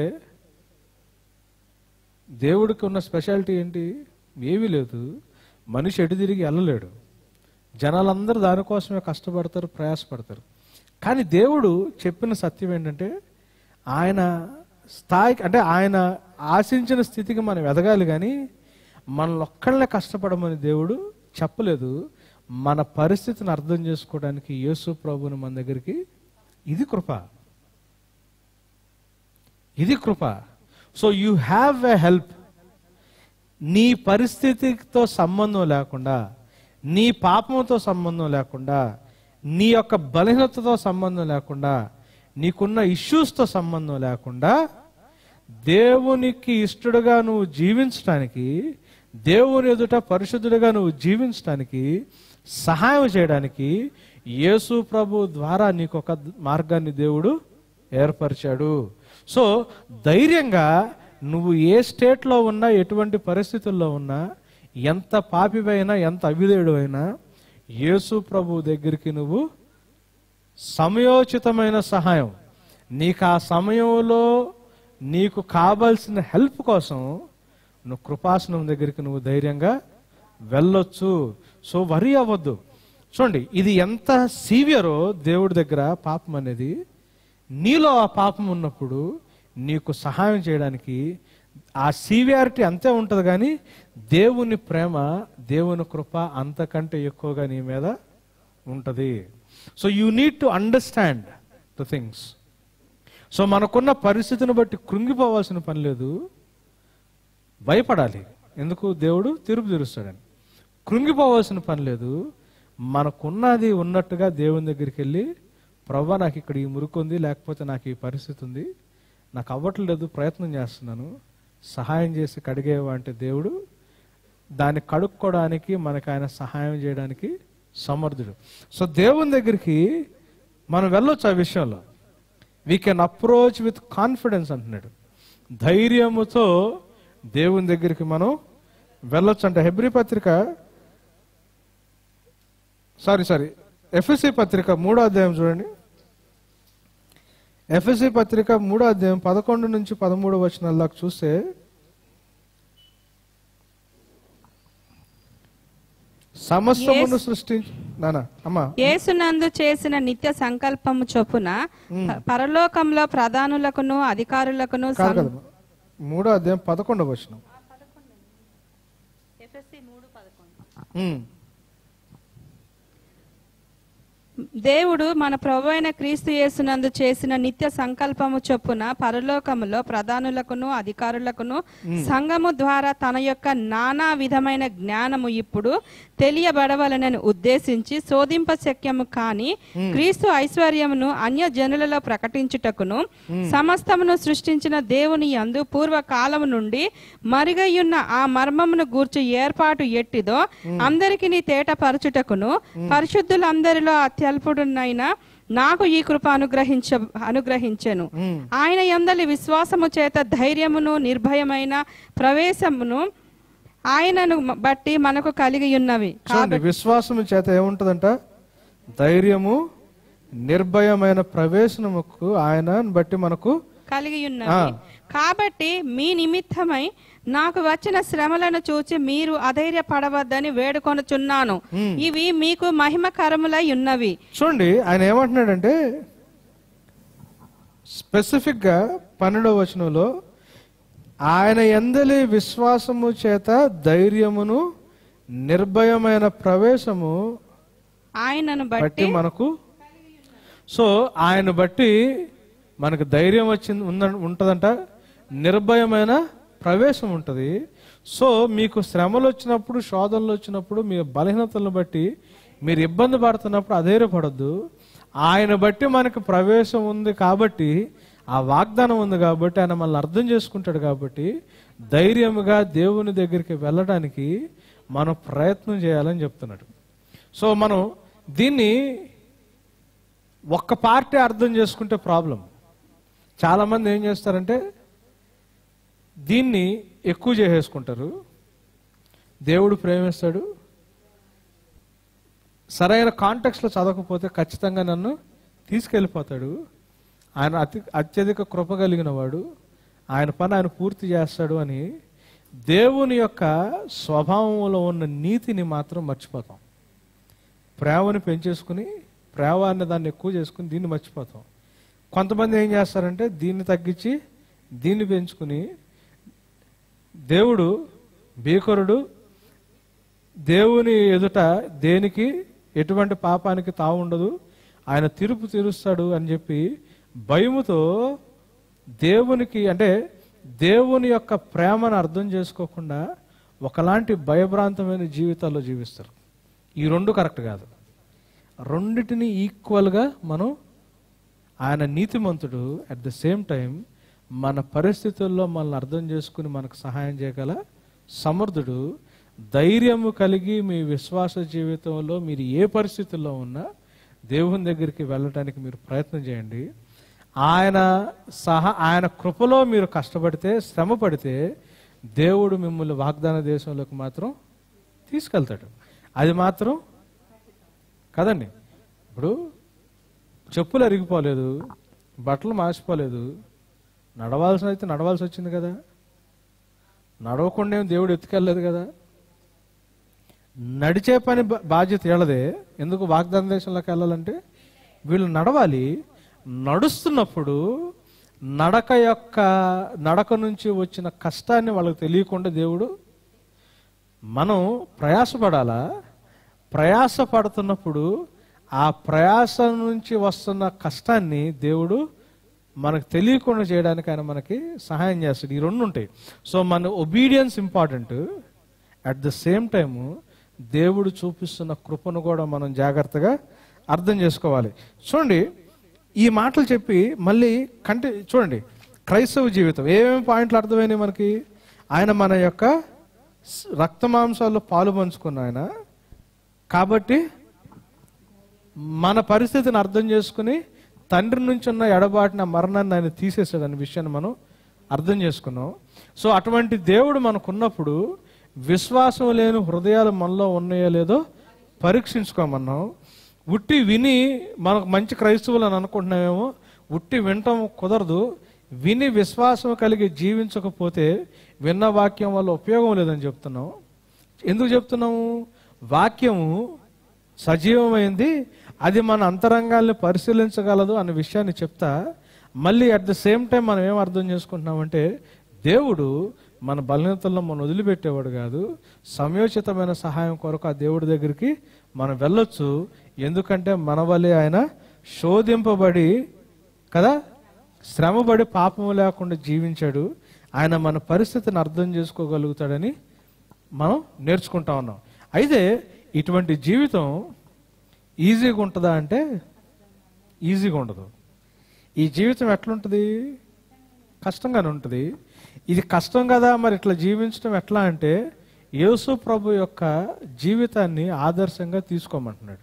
దేవుడికి ఉన్న స్పెషాలిటీ ఏంటి? ఏమీ లేదు. మనిషి ఎటు తిరిగి వెళ్ళలేడు. జనాలందరూ దానికోసమే కష్టపడతారు, ప్రయాసపడతారు. కానీ దేవుడు చెప్పిన సత్యం ఏంటంటే, ఆయన స్థాయికి, అంటే ఆయన ఆశించిన స్థితికి మనం ఎదగాలి, కానీ మనల్ని ఒక్కళ్ళనే కష్టపడమని దేవుడు చెప్పలేదు. మన పరిస్థితిని అర్థం చేసుకోవడానికి యేసు ప్రభువుని మన దగ్గరికి, ఇది కృప, ఇది కృప. So you have a help. నీ పరిస్థితితో సంబంధం లేకుండా, నీ పాపంతో సంబంధం లేకుండా, నీ యొక్క బలహీనతతో సంబంధం లేకుండా, నీకున్న ఇష్యూస్తో సంబంధం లేకుండా, దేవునికి ఇష్టడుగా నువ్వు జీవించడానికి, దేవుని ఎదుట పరిశుద్ధుడిగా నువ్వు జీవించడానికి సహాయం చేయడానికి యేసు ప్రభు ద్వారా నీకు ఒక మార్గాన్ని దేవుడు ఏర్పరిచాడు. సో ధైర్యంగా నువ్వు ఏ స్టేట్లో ఉన్నా, ఎటువంటి పరిస్థితుల్లో ఉన్నా, ఎంత పాపివైనా, ఎంత అవిధేయుడు అయినా, యేసు ప్రభు దగ్గరికి నువ్వు సమయోచితమైన సహాయం, నీకు ఆ సమయంలో నీకు కావాల్సిన హెల్ప్ కోసం నువ్వు కృపాసనం దగ్గరికి నువ్వు ధైర్యంగా వెళ్ళొచ్చు. సో వరి అవ్వద్దు. చూడండి, ఇది ఎంత సీవియరో దేవుడి దగ్గర పాపం అనేది. నీలో ఆ పాపం ఉన్నప్పుడు నీకు సహాయం చేయడానికి ఆ సీవియారిటీ అంతే ఉంటుంది, కానీ దేవుని ప్రేమ, దేవుని కృప అంతకంటే ఎక్కువగా నీ మీద ఉంటుంది. So you need to understand the things. So మనకున్న పరిస్థితిని బట్టి కృంగిపోవాల్సిన పని లేదు, భయపడాలి. ఎందుకు? దేవుడు తీర్పు తీరుస్తాడని. కృంగిపోవాల్సిన పని లేదు. మనకున్నది ఉన్నట్టుగా దేవుని దగ్గరికి వెళ్ళి, ప్రభా నాకు ఇక్కడ ఈ మురికి ఉంది, లేకపోతే నాకు ఈ పరిస్థితి ఉంది, నాకు అవ్వట్లేదు, ప్రయత్నం చేస్తున్నాను, సహాయం చేసి కడిగేవా అంటే దేవుడు దాన్ని కడుక్కోవడానికి మనకు ఆయన సహాయం చేయడానికి సమర్థుడు. సో దేవుని దగ్గరికి మనం వెళ్ళొచ్చు. ఆ విషయంలో we can approach with confidence అంటున్నాడు. ధైర్యముతో దేవుని దగ్గరికి మనం వెళ్ళొచ్చు అంట. హెబ్రీ పత్రిక సారీ సారీ ఎఫ్ఎస్సి పత్రిక మూడో అధ్యాయం చూడండి. ఎఫ్ఎస్సి పత్రిక మూడో అధ్యాయం పదకొండు నుంచి పదమూడు వచనాలకు చూస్తే, సమస్తమును సృష్టించి నానా అమ్మా యేసునందు చేసిన నిత్య సంకల్పము చొప్పున పరలోకంలో ప్రధానులకును అధికారులకును మూడో అధ్యాయం పదకొండవ వచనం. దేవుడు మన ప్రభువైన క్రీస్తు యేసునందు చేసిన నిత్య సంకల్పము చొప్పున పరలోకములో ప్రధానులకును అధికారులకును సంఘము ద్వారా తన యొక్క నానా విధమైన జ్ఞానము ఇప్పుడు తెలియబడవలనని ఉద్దేశించి శోధింప శక్యము కాని క్రీస్తు ఐశ్వర్యమును అన్య జనులలో ప్రకటించుటకును సమస్తమును సృష్టించిన దేవుని యందు పూర్వకాలము నుండి మరుగయ్యున్న ఆ మర్మమును గూర్చి ఏర్పాటు ఎట్టిదో అందరికిని తేటపరచుటకును పరిశుద్ధులందరిలో అత్యల్పుడునైనా నాకు ఈ కృప అనుగ్రహించ అనుగ్రహించెను. ఆయన యందలి విశ్వాసము చేత ధైర్యమును నిర్భయమైన ప్రవేశమును ఆయనను బట్టి మనకు కలిగి ఉన్నవి. విశ్వాసము చేత ఏముంటదంట? ధైర్యము, నిర్భయమైన ప్రవేశముకు ఆయనను బట్టి మనకు కలిగి ఉన్నవి. కాబట్టి మీ నిమిత్తమై నాకు వచ్చిన శ్రమలను చూచి మీరు అధైర్యపడవద్దని వేడుకొనుచున్నాను. ఇవి మీకు మహిమకరములై ఉన్నవి. చూడండి, ఆయన ఏమంటున్నాడంటే స్పెసిఫిక్ గా పన్నెండవ వచనంలో ఆయన యందలి విశ్వాసము చేత ధైర్యమును నిర్భయమైన ప్రవేశము ఆయనను బట్టి మనకు. సో ఆయన బట్టి మనకు ధైర్యం వచ్చింది ఉంటదంట, నిర్భయమైన ప్రవేశం ఉంటుంది. సో మీకు శ్రమలు వచ్చినప్పుడు, శోధనలు వచ్చినప్పుడు, మీ బలహీనతలను బట్టి మీరు ఇబ్బంది పడుతున్నప్పుడు అధైర్యపడద్దు. ఆయన బట్టి మనకు ప్రవేశం ఉంది కాబట్టి, ఆ వాగ్దానం ఉంది కాబట్టి, ఆయన మనల్ని అర్థం చేసుకుంటాడు కాబట్టి ధైర్యముగా దేవుని దగ్గరికి వెళ్ళడానికి మనం ప్రయత్నం చేయాలని చెప్తున్నాడు. సో మనం దీన్ని ఒక్క పార్టీ అర్థం చేసుకుంటే ప్రాబ్లం. చాలామంది ఏం చేస్తారంటే దీన్ని ఎక్కువ చేసేసుకుంటారు. దేవుడు ప్రేమిస్తాడు, సరైన కాంటెక్స్లో చదవకపోతే ఖచ్చితంగా నన్ను తీసుకెళ్ళిపోతాడు, ఆయన అతి అత్యధిక కృప కలిగిన వాడు, ఆయన పని ఆయన పూర్తి చేస్తాడు అని దేవుని యొక్క స్వభావంలో ఉన్న నీతిని మాత్రం మర్చిపోతాం. ప్రేమని పెంచేసుకుని, ప్రేమాన్ని దాన్ని ఎక్కువ చేసుకుని దీన్ని మర్చిపోతాం. కొంతమంది ఏం చేస్తారంటే దీన్ని తగ్గించి దీన్ని పెంచుకుని దేవుడు భీకరుడు దేవుని ఎదుట దేనికి ఎటువంటి పాపానికి తావు ఉండదు, ఆయన తీర్పు తీరుస్తాడు అని చెప్పి భయముతో దేవునికి అంటే దేవుని యొక్క ప్రేమను అర్థం చేసుకోకుండా ఒకలాంటి భయభ్రాంతమైన జీవితాల్లో జీవిస్తారు. ఈ రెండు కరెక్ట్ కాదు. రెండిటిని ఈక్వల్గా మనం, ఆయన నీతిమంతుడు, అట్ ద సేమ్ టైం మన పరిస్థితుల్లో మనల్ని అర్థం చేసుకుని మనకు సహాయం చేయగల సమర్థుడు. ధైర్యము కలిగి మీ విశ్వాస జీవితంలో మీరు ఏ పరిస్థితుల్లో ఉన్నా దేవుని దగ్గరికి వెళ్ళటానికి మీరు ప్రయత్నం చేయండి. ఆయన సహా ఆయన కృపలో మీరు కష్టపడితే, శ్రమ పడితే దేవుడు మిమ్మల్ని వాగ్దాన దేశంలోకి మాత్రం తీసుకెళ్తాడు. అది మాత్రం కదండి. ఇప్పుడు చెప్పులు అరిగిపోలేదు, బట్టలు మార్చిపోలేదు, నడవాల్సిన అయితే నడవాల్సి వచ్చింది కదా, నడవకుండా ఏం దేవుడు ఎత్తుకెళ్ళలేదు కదా. నడిచే పని బాధ్యత ఏళ్ళదే. ఎందుకు వాగ్దాన దేశంలోకి వెళ్ళాలంటే వీళ్ళు నడవాలి. నడుస్తున్నప్పుడు నడక యొక్క నడక నుంచి వచ్చిన కష్టాన్ని వాళ్ళకి తెలియకుండా దేవుడు, మనం ప్రయాసపడాలా, ప్రయాస పడుతున్నప్పుడు ఆ ప్రయాస నుంచి వస్తున్న కష్టాన్ని దేవుడు మనకు తెలియకుండా చేయడానికి ఆయన మనకి సహాయం చేస్తాడు. ఈ రెండు ఉంటాయి. సో మన obedience important, at the same time దేవుడు చూపిస్తున్న కృపను కూడా మనం జాగ్రత్తగా అర్థం చేసుకోవాలి. చూడండి, ఈ మాటలు చెప్పి మళ్ళీ కంటి చూడండి క్రైస్తవ జీవితం ఏమేమి పాయింట్లు అర్థమైనాయి మనకి. ఆయన మన యొక్క రక్త మాంసాల్లో పాలు పంచుకున్న ఆయన కాబట్టి మన పరిస్థితిని అర్థం చేసుకుని తండ్రి నుంచి ఉన్న ఎడబాటిన మరణాన్ని ఆయన తీసేసాడు అనే విషయాన్ని మనం అర్థం చేసుకున్నాం. సో అటువంటి దేవుడు మనకున్నప్పుడు విశ్వాసం లేని హృదయాలు మనలో ఉన్నాయో లేదో పరీక్షించుకోమన్నాం. ఉట్టి విని మనకు మంచి క్రైస్తవులు అని అనుకుంటున్నామేమో, ఉట్టి వినటం కుదరదు. విని విశ్వాసం కలిగి జీవించకపోతే విన్న వాక్యం వల్ల ఉపయోగం లేదని చెప్తున్నాం. ఎందుకు చెప్తున్నాము? వాక్యము సజీవమైంది, అది మన అంతరంగాల్ని పరిశీలించగలదు అనే విషయాన్ని చెప్తా. మళ్ళీ అట్ ద సేమ్ టైం మనం ఏం అర్థం చేసుకుంటున్నామంటే దేవుడు మన బలహీనతల్లో మనం వదిలిపెట్టేవాడు కాదు. సమయోచితమైన సహాయం కొరకు ఆ దేవుడి దగ్గరికి మనం వెళ్ళొచ్చు. ఎందుకంటే మన వల్లే ఆయన శోధింపబడి కదా, శ్రమపడి పాపము లేకుండా జీవించాడు. ఆయన మన పరిస్థితిని అర్థం చేసుకోగలుగుతాడని మనం నేర్చుకుంటా ఉన్నాం. అయితే ఇటువంటి జీవితం ఈజీగా ఉంటుందా అంటే ఈజీగా ఉండదు. ఈ జీవితం ఎట్లుంటుంది? కష్టంగానే ఉంటుంది. ఇది కష్టం కదా, మరి ఇట్లా జీవించడం ఎట్లా అంటే యేసు ప్రభు యొక్క జీవితాన్ని ఆదర్శంగా తీసుకోమంటున్నాడు.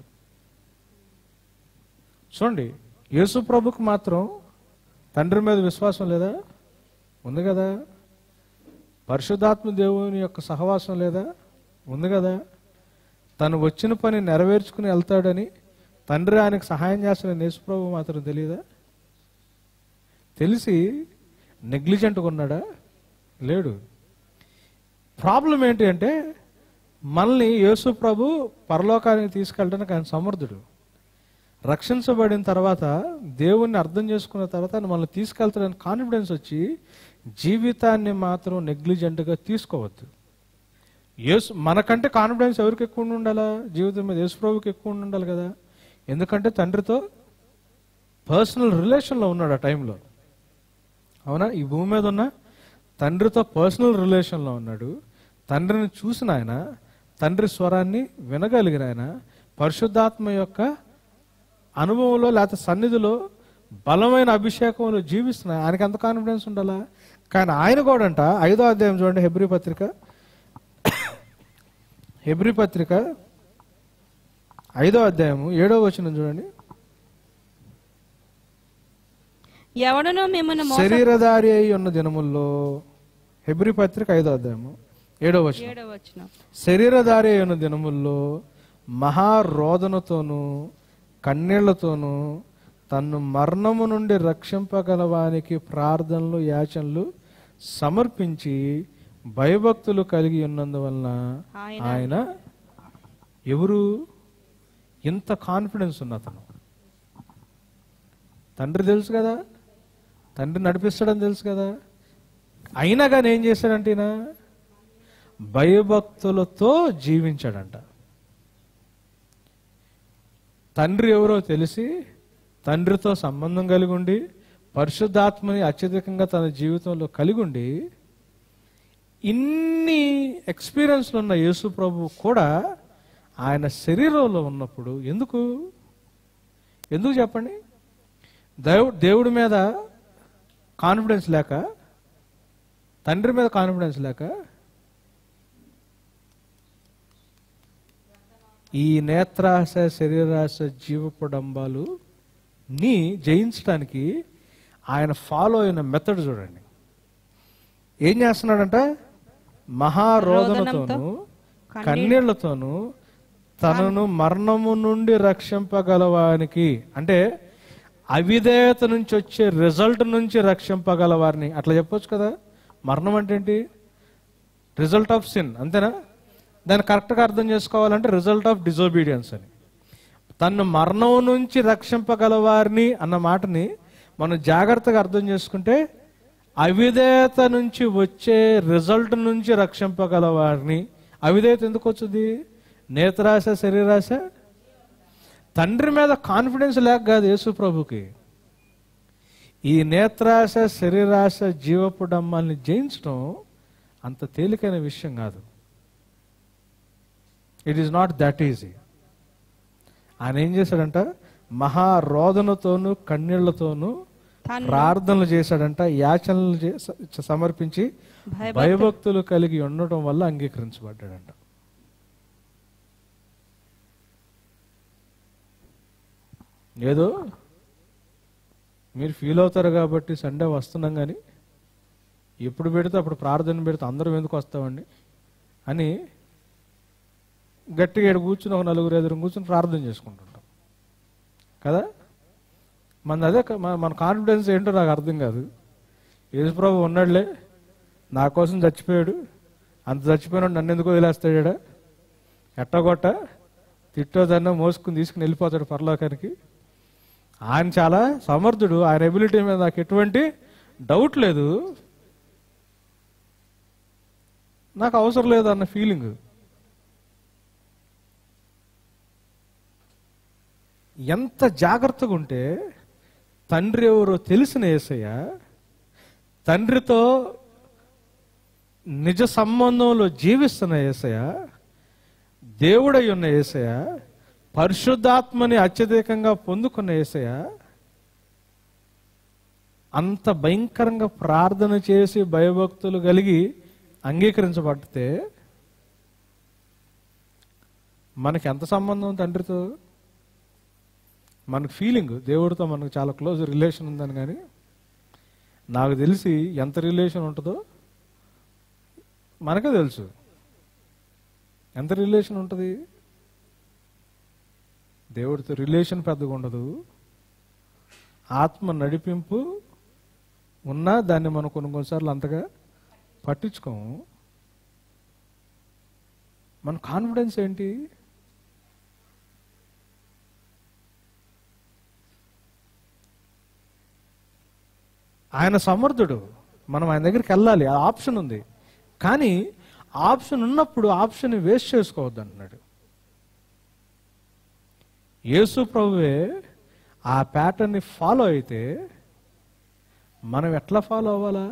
చూడండి, యేసు ప్రభుకు మాత్రం తండ్రి మీద విశ్వాసం లేదా? ఉంది కదా. పరిశుద్ధాత్మ దేవుని యొక్క సహవాసం లేదా? ఉంది కదా. తను వచ్చిన పని నెరవేర్చుకుని వెళ్తాడని తండ్రి ఆయనకు సహాయం చేస్తాడని యేసు ప్రభు మాత్రం తెలియదా? తెలిసి నెగ్లిజెంట్గా ఉన్నాడా? లేడు. ప్రాబ్లం ఏంటి అంటే మనల్ని యేసు ప్రభు పరలోకానికి తీసుకెళ్ళడానికి ఆయన సమర్థుడు. రక్షించబడిన తర్వాత దేవుణ్ణి అర్థం చేసుకున్న తర్వాత మనల్ని తీసుకెళ్తాడని కాన్ఫిడెన్స్ వచ్చి జీవితాన్ని మాత్రం నెగ్లిజెంట్గా తీసుకోవద్దు. యేసు మనకంటే కాన్ఫిడెన్స్ ఎవరికి ఎక్కువ ఉండాలా? జీవితం మీద యేసు ప్రభుకి ఎక్కువ ఉండాలి కదా. ఎందుకంటే తండ్రితో పర్సనల్ రిలేషన్లో ఉన్నాడు ఆ టైంలో. అవునా? ఈ భూమి మీద ఉన్న తండ్రితో పర్సనల్ రిలేషన్లో ఉన్నాడు. తండ్రిని చూసిన ఆయన, తండ్రి స్వరాన్ని వినగలిగిన ఆయన, పరిశుద్ధాత్మ యొక్క అనుభవంలో లేకపోతే సన్నిధిలో బలమైన అభిషేకంలో జీవిస్తున్న ఆయనకి ఎంత కాన్ఫిడెన్స్ ఉండాలా? కానీ ఆయన కూడా అంట ఐదో అధ్యాయం చూడండి, హెబ్రీ పత్రిక హెబ్రీ పత్రిక ఐదో అధ్యాయము ఏడో వచనం చూడండి. ఎవడనో మిమ్మల్ని శరీరధారి అయి ఉన్న దినముల్లో, హెబ్రీ పత్రిక ఐదో అధ్యాయము ఏడో వచనం, శరీరధారి అయి ఉన్న దినముల్లో మహారోదనతోనూ కన్నీళ్లతోనూ తన్ను మరణము నుండి రక్షింపగలవానికి ప్రార్థనలు యాచనలు సమర్పించి భయభక్తులు కలిగి ఉన్నందువలన ఆయన ఎవరు? ఇంత కాన్ఫిడెన్స్ ఉన్న అతను. తండ్రి తెలుసు కదా, తండ్రి నడిపిస్తాడని తెలుసు కదా. అయినా కానీ ఏం చేశాడంటే ఈయన భయభక్తులతో జీవించాడంట. తండ్రి ఎవరో తెలిసి తండ్రితో సంబంధం కలిగి ఉండి పరిశుద్ధాత్మని అత్యధికంగా తన జీవితంలో కలిగి ఉండి ఇన్ని ఎక్స్పీరియన్స్లు ఉన్న యేసు ప్రభు కూడా ఆయన శరీరంలో ఉన్నప్పుడు ఎందుకు ఎందుకు చెప్పండి? దేవు దేవుడి మీద కాన్ఫిడెన్స్ లేక, తండ్రి మీద కాన్ఫిడెన్స్ లేక, ఈ నేత్రాశ శరీరాశ జీవపుడంబాలు ని జయించడానికి ఆయన ఫాలో అయిన మెథడ్ చూడండి. ఏం చేస్తున్నాడంట? మహారోదనతోనూ కన్నీళ్లతోనూ తనను మరణము నుండి రక్షింపగలవానికి, అంటే అవిధేయత నుంచి వచ్చే రిజల్ట్ నుంచి రక్షింపగలవారిని, అట్లా చెప్పొచ్చు కదా. మరణం అంటే ఏంటి? రిజల్ట్ ఆఫ్ సిన్, అంతేనా? దాన్ని కరెక్ట్గా అర్థం చేసుకోవాలంటే రిజల్ట్ ఆఫ్ డిజోబీడియన్స్ అని. తను మరణం నుంచి రక్షింపగలవారిని అన్న మాటని మనం జాగ్రత్తగా అర్థం చేసుకుంటే అవిధేయత నుంచి వచ్చే రిజల్ట్ నుంచి రక్షింపగలవారిని. అవిధేయత ఎందుకు వచ్చింది? నేత్రాశ శరీరాశ. తండ్రి మీద కాన్ఫిడెన్స్ లేక కాదు యేసు ప్రభుకి. ఈ నేత్రాశ శరీరాశ జీవపు డమ్మాల్ని జయించడం అంత తేలికైన విషయం కాదు. It is not that easy. ఆయన ఏం చేశాడంట? మహారోదనతోనూ కన్నీళ్లతోనూ ప్రార్థనలు చేశాడంట, యాచనలు సమర్పించి భయభక్తులు కలిగి ఉండటం వల్ల అంగీకరించబడ్డాడంట. ఏదో మీరు ఫీల్ అవుతారు కాబట్టి సండే వస్తున్నాం, కానీ ఎప్పుడు పెడితే అప్పుడు ప్రార్థన పెడితే అందరం ఎందుకు వస్తామండి అని గట్టిగా ఏడు కూర్చుని ఒక నలుగురు ఎదురు కూర్చుని ప్రార్థన చేసుకుంటుంటాం కదా. మన అదే మన కాన్ఫిడెన్స్ ఏంటో నాకు అర్థం కాదు. యేసుప్రభు ఉన్నాడులే, నా కోసం చచ్చిపోయాడు, అంత చచ్చిపోయినాడు నన్ను ఎందుకు వదిలేస్తాడా, ఎట్టగొట్ట తిట్టోదన్నా మోసుకుని తీసుకుని వెళ్ళిపోతాడు పరలోకానికి. ఆయన చాలా సమర్థుడు, ఆయన ఎబిలిటీ మీద నాకు ఎటువంటి డౌట్ లేదు, నాకు అవసరం లేదు అన్న ఫీలింగ్. ఎంత జాగ్రత్తగా ఉంటే తండ్రి ఎవరో తెలిసిన యేసయ్య, తండ్రితో నిజ సంబంధంలో జీవిస్తున్న యేసయ్య, దేవుడై ఉన్న యేసయ్య, పరిశుద్ధాత్మని అత్యధికంగా పొందుకున్న యేసయ్య అంత భయంకరంగా ప్రార్థన చేసి భయభక్తులు కలిగి అంగీకరించబడితే మనకి ఎంత సంబంధం తండ్రితో? మనకు ఫీలింగ్ దేవుడితో మనకు చాలా క్లోజ్ రిలేషన్ ఉందని, కానీ నాకు తెలిసి ఎంత రిలేషన్ ఉంటుందో మనకే తెలుసు. ఎంత రిలేషన్ ఉంటుంది? దేవుడితో రిలేషన్ పెద్దగా ఉండదు, ఆత్మ నడిపింపు ఉన్నా దాన్ని మనం కొన్ని కొన్నిసార్లు అంతగా పట్టించుకోము. మన కాన్ఫిడెన్స్ ఏంటి? ఆయన సమర్థుడు, మనం ఆయన దగ్గరికి వెళ్ళాలి, ఆ ఆప్షన్ ఉంది. కానీ ఆప్షన్ ఉన్నప్పుడు ఆప్షన్ వేస్ట్ చేసుకోవద్దు అంటున్నాడు. యేసు ప్రభువే ఆ ప్యాటర్న్ని ఫాలో అయితే మనం ఎట్లా ఫాలో అవ్వాలా?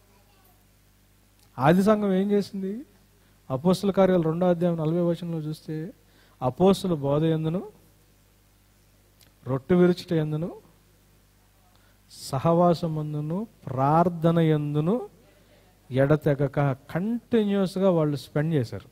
ఆది సంఘం ఏం చేసింది? అపోస్తుల కార్యాలు రెండో అధ్యాయం నలభై వచనంలో చూస్తే, అపోస్తుల బోధ యందును రొట్టె విరుచుట యందును సహవాసమందును ప్రార్థన యందును ఎడతెగక కంటిన్యూస్గా వాళ్ళు స్పెండ్ చేశారు.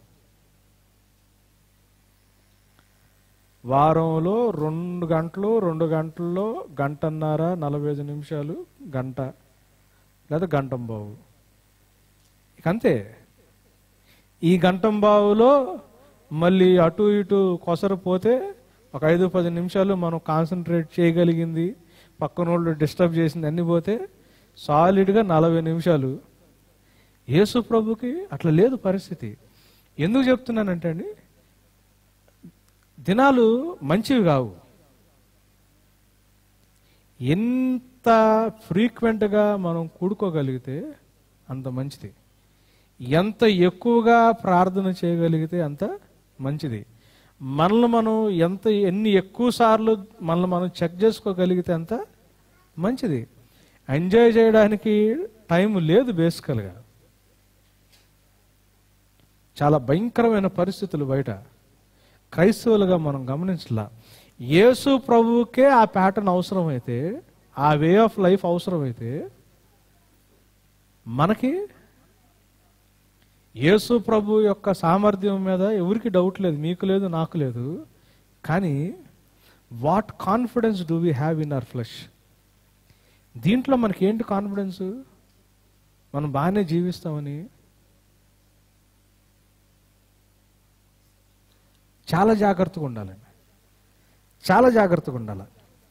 వారంలో రెండు గంటలు రెండు గంటల్లో గంటన్నర నలభై ఐదు నిమిషాలు గంట లేదా గంటంబావు, ఇక అంతే. ఈ గంటంబావులో మళ్ళీ అటు ఇటు కొసరపోతే ఒక ఐదు పది నిమిషాలు మనం కాన్సన్ట్రేట్ చేయగలిగింది, పక్కన వాళ్ళు డిస్టర్బ్ చేసింది అన్ని పోతే సాలిడ్గా నలభై నిమిషాలు. యేసు ప్రభుకి అట్లా లేదు పరిస్థితి. ఎందుకు చెప్తున్నానంటే అండి, దినాలు మంచివి కావు. ఎంత ఫ్రీక్వెంట్గా మనం కూడుకోగలిగితే అంత మంచిది. ఎంత ఎక్కువగా ప్రార్థన చేయగలిగితే అంత మంచిది. మనల్ని మనం ఎంత ఎన్ని ఎక్కువ సార్లు మనల్ని మనం చెక్ చేసుకోగలిగితే అంత మంచిది. ఎంజాయ్ చేయడానికి టైం లేదు. బేసికల్గా చాలా భయంకరమైన పరిస్థితులు బయట. క్రైస్తవులుగా మనం గమనించలా. యేసు ప్రభువుకే ఆ ప్యాటర్న్ అవసరమైతే, ఆ వే ఆఫ్ లైఫ్ అవసరమైతే, మనకి యేసు ప్రభు యొక్క సామర్థ్యం మీద ఎవరికి డౌట్ లేదు, మీకు లేదు, నాకు లేదు. కానీ what confidence do we have in our flesh? దీంట్లో మనకి ఏంటి కాన్ఫిడెన్స్? మనం బాగానే జీవిస్తామని. చాలా జాగ్రత్తగా ఉండాలండి, చాలా జాగ్రత్తగా ఉండాలి.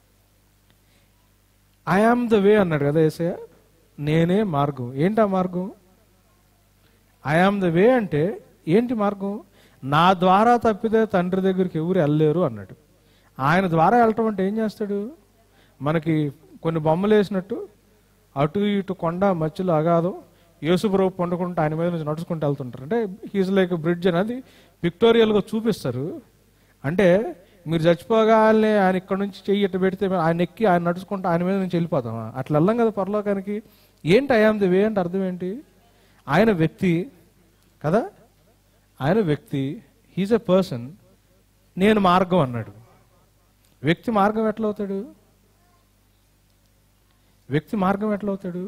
ఐ ఆమ్ ద వే అన్నాడు కదా యేసయ్య, నేనే మార్గం. ఏంటి ఆ మార్గం? ఐ ఆమ్ ద వే అంటే ఏంటి మార్గం? నా ద్వారా తప్పితే తండ్రి దగ్గరికి ఎవరు వెళ్ళలేరు అన్నాడు. ఆయన ద్వారా వెళ్ళటం అంటే ఏం చేస్తాడు? మనకి కొన్ని బొమ్మలు వేసినట్టు అటు ఇటు కొండ మధ్యలో అగాధం, యేసుప్రభు పండుకుంటూ ఆయన మీద నుంచి నడుచుకుంటూ వెళ్తుంటారు. అంటే హీజ్ లైక్ బ్రిడ్జ్ అనేది పిక్టోరియల్గా చూపిస్తారు. అంటే మీరు చచ్చిపోగానే ఆయన ఇక్కడ నుంచి చెయ్యి ఇట్టు పెడితే ఆయన ఎక్కి ఆయన నడుచుకుంటూ ఆయన మీద నుంచి వెళ్ళిపోతామా? అట్లా వెళ్ళాం కదా పరలోకానికి. ఏంటి ఐ ఆమ్ ది వే అంటే అర్థం ఏంటి? ఆయన వ్యక్తి కదా, ఆయన వ్యక్తి, హీజ్ ఎ పర్సన్. నేను మార్గం అన్నాడు. వ్యక్తి మార్గం ఎట్లా అవుతాడు? వ్యక్తి మార్గం ఎట్లా అవుతాడు?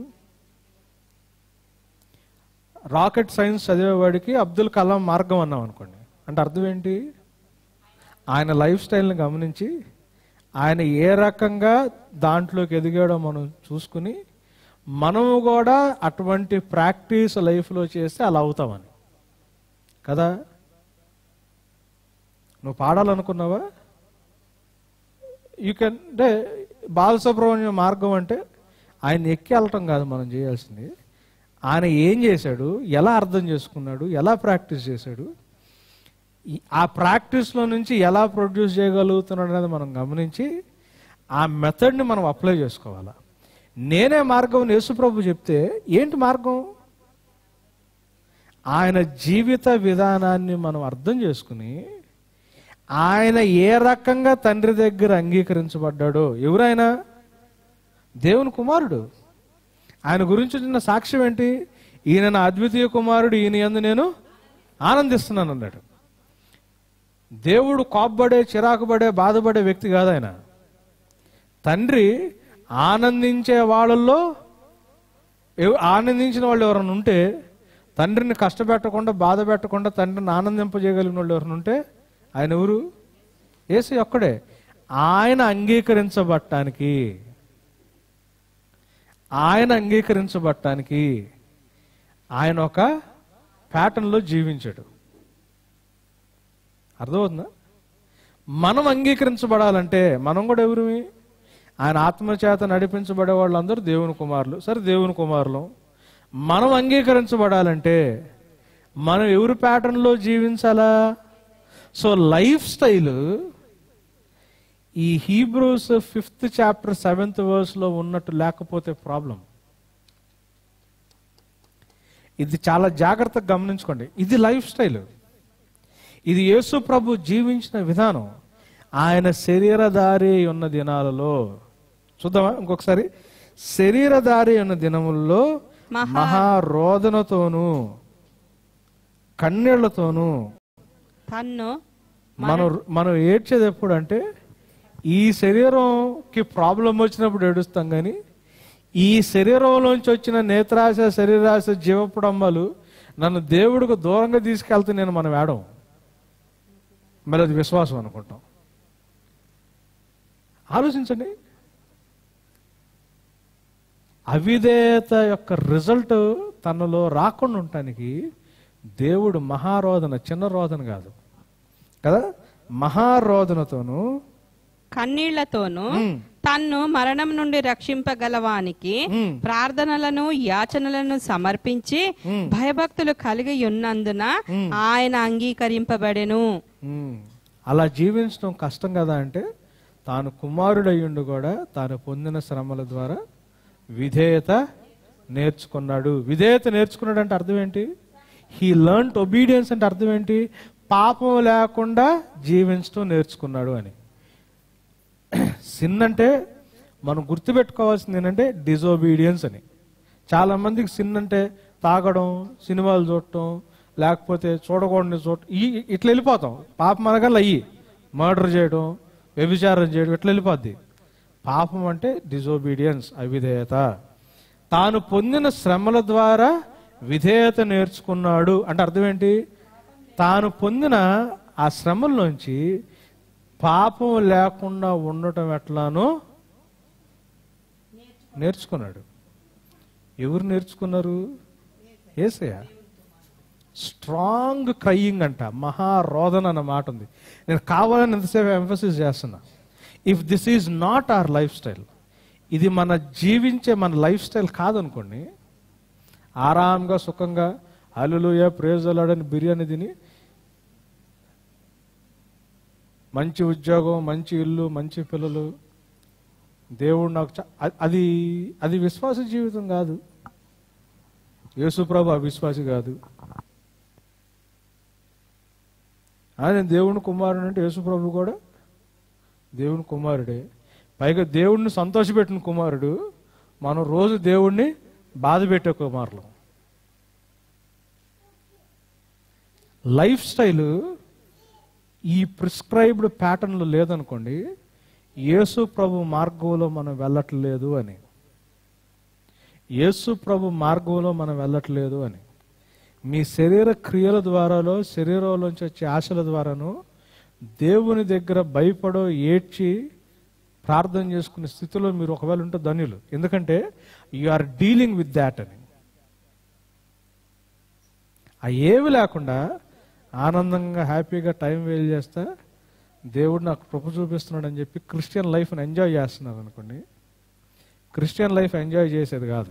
రాకెట్ సైన్స్ చదివేవాడికి అబ్దుల్ కలాం మార్గం అన్నాం అనుకోండి, అంటే అర్థం ఏంటి? ఆయన లైఫ్ స్టైల్ని గమనించి ఆయన ఏ రకంగా దాంట్లోకి ఎదిగాడో మనం చూసుకుని మనము కూడా అటువంటి ప్రాక్టీస్ లైఫ్లో చేస్తే అలా అవుతామని కదా. నువ్వు పాడాలనుకున్నావా? You can. అంటే బాలసుబ్రహ్మణ్యం మార్గం అంటే ఆయన ఎక్కి వెళ్ళటం కాదు మనం చేయాల్సింది. ఆయన ఏం చేశాడు, ఎలా అర్థం చేసుకున్నాడు, ఎలా ప్రాక్టీస్ చేశాడు, ఆ ప్రాక్టీస్లో నుంచి ఎలా ప్రొడ్యూస్ చేయగలుగుతున్నాడు అనేది మనం గమనించి ఆ మెథడ్ని మనం అప్లై చేసుకోవాలి. నేనే మార్గం యేసుప్రభు చెప్తే ఏంటి మార్గం? ఆయన జీవిత విధానాన్ని మనం అర్థం చేసుకుని ఆయన ఏ రకంగా తండ్రి దగ్గర అంగీకరించబడ్డాడో. ఎవరైనా దేవుని కుమారుడు. ఆయన గురించి చిన్న సాక్ష్యం ఏంటి? ఈయన నా అద్వితీయ కుమారుడు, ఈయన యందు నేను ఆనందిస్తున్నాను అన్నాడు. దేవుడు కోప్పడే, చిరాకుపడే, బాధపడే వ్యక్తి కాదు ఆయన. తండ్రి ఆనందించే వాళ్ళల్లో ఆనందించిన వాళ్ళు ఎవరైనా ఉంటే, తండ్రిని కష్టపెట్టకుండా బాధ పెట్టకుండా తండ్రిని ఆనందింపజేయగలిగిన వాళ్ళు ఎవరైనా ఉంటే ఆయన ఎవరు? యేసు ఒక్కడే. ఆయన అంగీకరించబట్టానికి ఆయన అంగీకరించబట్టానికి ఆయన ఒక ప్యాటర్న్లో జీవించాడు. అర్థమవుతుందా? మనం అంగీకరించబడాలంటే మనం కూడా ఎవరు? ఆయన ఆత్మచేత నడిపించబడే వాళ్ళందరూ దేవుని కుమారులు. సరే, దేవుని కుమారులు. మనం అంగీకరించబడాలంటే మనం ఎవరి ప్యాటర్న్లో జీవించాలా? సో లైఫ్ స్టైల్ ఈ హీబ్రూస్ ఫిఫ్త్ చాప్టర్ సెవెంత్ వర్స్లో ఉన్నట్టు లేకపోతే ప్రాబ్లం. ఇది చాలా జాగ్రత్తగా గమనించుకోండి. ఇది లైఫ్ స్టైల్. ఇది యేసు ప్రభు జీవించిన విధానం. ఆయన శరీరధారి ఉన్న దినాలలో చూద్దామా ఇంకొకసారి. శరీరధారి ఉన్న దినముల్లో మహారోదనతోనూ కన్నీళ్లతోనూ తన్ను మనం మనం ఏడ్చేది ఎప్పుడు అంటే ఈ శరీరంకి ప్రాబ్లం వచ్చినప్పుడు ఏడుస్తాం. కానీ ఈ శరీరంలోంచి వచ్చిన నేత్రాశ, శరీరాశ, జీవపుడమ్మలు నన్ను దేవుడికి దూరంగా తీసుకెళ్తే నేను మనం ఏడం. మరి అది విశ్వాసం అనుకుంటాం. ఆలోచించండి. అవిధేయత యొక్క రిజల్ట్ తనలో రాకుండా ఉండటానికి దేవుడు మహారోదన, చిన్న రోదన కాదు కదా, మహారోదనతోను కన్నీళ్లతోనూ తన్ను మరణం నుండి రక్షింపగలవానికి ప్రార్థనలను, యాచనలను సమర్పించి భయభక్తులు కలిగి ఉన్నందున ఆయన అంగీకరింపబడెను. అలా జీవించడం కష్టం కదా అంటే తాను కుమారుడయ్యుండు కూడా తాను పొందిన శ్రమల ద్వారా విధేయత నేర్చుకున్నాడు. విధేయత నేర్చుకున్నాడు అంటే అర్థం ఏంటి? హీ లెర్న్డ్ ఒబీడియన్స్ అంటే అర్థం ఏంటి? పాపం లేకుండా జీవించడం నేర్చుకున్నాడు అని. సిన్ అంటే మనం గుర్తుపెట్టుకోవాల్సింది ఏంటంటే డిజోబీడియన్స్ అని. చాలా మందికి సిన్ అంటే తాగడం, సినిమాలు చూడటం, లేకపోతే చూడకూడని చూడటం, ఈ ఇట్లా వెళ్ళిపోతాం. పాపం అనగల అయ్యి మర్డర్ చేయడం, వ్యభిచారం చేయడం ఇట్లా వెళ్ళిపోద్ది. పాపం అంటే డిజోబీడియన్స్, అవిధేయత. తాను పొందిన శ్రమల ద్వారా విధేయత నేర్చుకున్నాడు అంటే అర్థం ఏంటి? తాను పొందిన ఆ శ్రమల్లోంచి పాపం లేకుండా ఉండటం ఎట్లానో నేర్చుకున్నాడు. ఎవరు నేర్చుకున్నారు? యేసయ్య. స్ట్రాంగ్ క్రయింగ్ అంట, మహారోదన అన్న మాట ఉంది. నేను కావాలని ఎంతసేపు ఎంఫసిస్ చేస్తున్నా. If this is not our lifestyle, ఇది మన జీవించే మన లైఫ్ స్టైల్ కాదనుకోండి, ఆరాంగా సుఖంగా హల్లెలూయా ప్రైజ్ ది లార్డ్ అని బిర్యానీ తిని, మంచి ఉద్యోగం, మంచి ఇల్లు, మంచి పిల్లలు, దేవుడు నాకు అది అది విశ్వాస జీవితం కాదు. యేసు ప్రభు అవిశ్వాసి కాదు. ఆయన దేవుని కుమారుడు అంటే యేసు ప్రభు కూడా దేవుని కుమారుడే. పైగా దేవుడిని సంతోషపెట్టిన కుమారుడు, మనం రోజు దేవుణ్ణి బాధ పెట్టే కుమారులు. లైఫ్ స్టైల్ ఈ ప్రిస్క్రైబ్డ్ ప్యాటర్న్లో లేదనుకోండి, యేసు ప్రభు మార్గంలో మనం వెళ్ళట్లేదు అని. యేసు ప్రభు మార్గంలో మనం వెళ్ళట్లేదు అని. మీ శరీర క్రియల ద్వారాలో, శరీరంలోంచి వచ్చే ఆశల ద్వారాను దేవుని దగ్గర భయపడో ఏడ్చి ప్రార్థన చేసుకునే స్థితిలో మీరు ఒకవేళ ఉంటే ధన్యులు. ఎందుకంటే you are dealing with that అని. ఆ ఏవి లేకుండా ఆనందంగా హ్యాపీగా టైం వేల్ చేస్తా దేవుడు నాకు కృప చూపిస్తున్నాడు అని చెప్పి క్రిస్టియన్ లైఫ్ని ఎంజాయ్ చేస్తున్నారు అనుకోండి, క్రిస్టియన్ లైఫ్ ఎంజాయ్ చేసేది కాదు.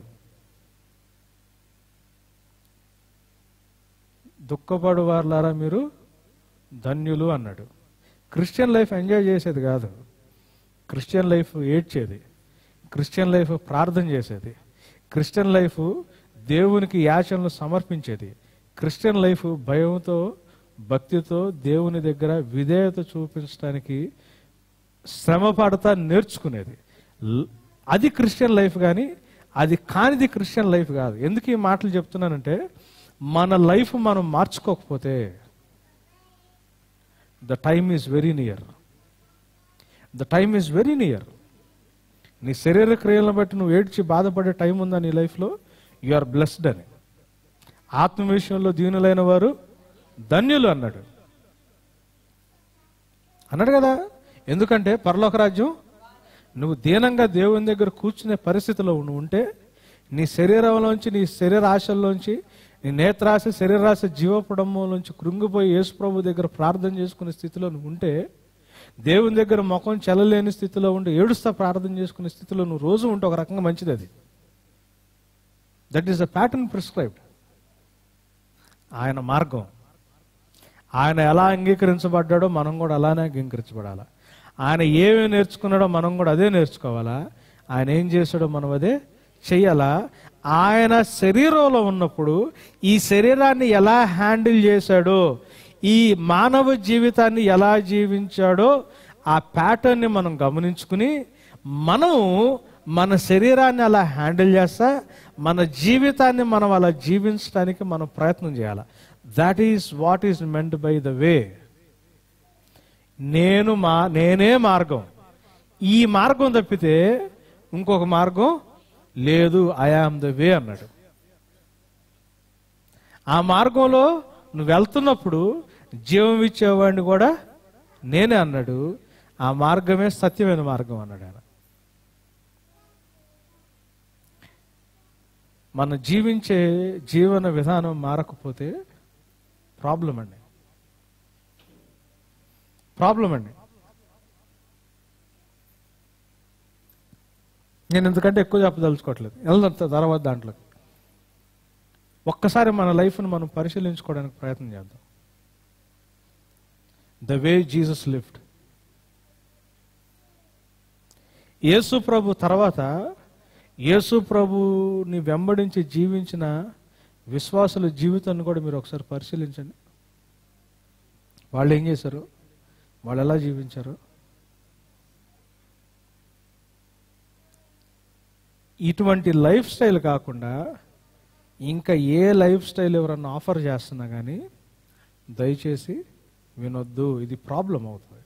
దుఃఖపడు వారులారా మీరు ధన్యులు అన్నాడు. క్రిస్టియన్ లైఫ్ ఎంజాయ్ చేసేది కాదు. క్రిస్టియన్ లైఫ్ ఏడ్చేది, క్రిస్టియన్ లైఫ్ ప్రార్థన చేసేది, క్రిస్టియన్ లైఫ్ దేవునికి యాచనలు సమర్పించేది, క్రిస్టియన్ లైఫ్ భయంతో భక్తితో దేవుని దగ్గర విధేయత చూపించడానికి శ్రమ పడతా నేర్చుకునేది. అది క్రిస్టియన్ లైఫ్. కానీ అది కానిది క్రిస్టియన్ లైఫ్ కాదు. ఎందుకు ఈ మాటలు చెప్తున్నానంటే, మన లైఫ్ మనం మార్చుకోకపోతే the time is very near. The time is very near. నీ శరీర క్రియలను బట్టి నువ్వు ఏడ్చి బాధపడే టైం ఉందా నీ లైఫ్లో? యు ఆర్ బ్లెస్డ్ అని. ఆత్మ విషయంలో దీనులైన వారు ధన్యులు అన్నాడు అన్నాడు కదా. ఎందుకంటే పరలోక రాజ్యం నువ్వు దీనంగా దేవుని దగ్గర కూర్చునే పరిస్థితిలో నువ్వు ఉంటే, నీ శరీరంలోంచి, నీ శరీర ఆశల్లోంచి, నీ నేత్రాశ శరీరాశ జీవపడంలోంచి కృంగిపోయి యేసు ప్రభు దగ్గర ప్రార్థన చేసుకునే స్థితిలో నువ్వు ఉంటే, దేవుని దగ్గర ముఖం చెల్లలేని స్థితిలో ఉండి ఏడుస్తా ప్రార్థన చేసుకునే స్థితిలో నువ్వు రోజు ఉంటే ఒక రకంగా మంచిది. అది that is the pattern prescribed. ఆయన మార్గం, ఆయన ఎలా అంగీకరించబడ్డాడో మనం కూడా అలానే అంగీకరించబడాలా. ఆయన ఏమేమి నేర్చుకున్నాడో మనం కూడా అదే నేర్చుకోవాలా. ఆయన ఏం చేశాడో మనం అదే చెయ్యాలా. ఆయన శరీరంలో ఉన్నప్పుడు ఈ శరీరాన్ని ఎలా హ్యాండిల్ చేశాడో, ఈ మానవ జీవితాన్ని ఎలా జీవించాడో ఆ ప్యాటర్న్ని మనం గమనించుకుని, మనం మన శరీరాన్ని అలా హ్యాండిల్ చేస్తా మన జీవితాన్ని మనం అలా జీవించడానికి మనం ప్రయత్నం చేయాలి. That is what is meant by the way. నేను మా నేనే మార్గం, ఈ మార్గం తప్పితే ఇంకొక మార్గం లేదు. ఐ ఆమ్ ద వే అన్నాడు. ఆ మార్గంలో నువ్వు వెళ్తున్నప్పుడు జీవం ఇచ్చేవాడిని కూడా నేనే అన్నాడు. ఆ మార్గమే సత్యమైన మార్గం అన్నాడు ఆయన. మనం జీవించే జీవన విధానం మారకపోతే ప్రాబ్లం అండి, ప్రాబ్లం అండి. నేను ఎందుకంటే ఎక్కువ చెప్పదలుచుకోవట్లేదు, వెళ్దాం తర్వాత దాంట్లో. ఒక్కసారి మన లైఫ్ను మనం పరిశీలించుకోవడానికి ప్రయత్నం చేద్దాం. The way Jesus lived. యేసు ప్రభు తర్వాత యేసు ప్రభుని వెంబడించి జీవించిన విశ్వాసుల జీవితాన్ని కూడా మీరు ఒకసారి పరిశీలించండి. వాళ్ళు ఏం చేశారు, వాళ్ళు ఎలా జీవించారు. ఇటువంటి లైఫ్ స్టైల్ కాకుండా ఇంకా ఏ లైఫ్ స్టైల్ ఎవరన్నా ఆఫర్ చేస్తున్నా కానీ దయచేసి వినొద్దు, ఇది ప్రాబ్లం అవుతుంది.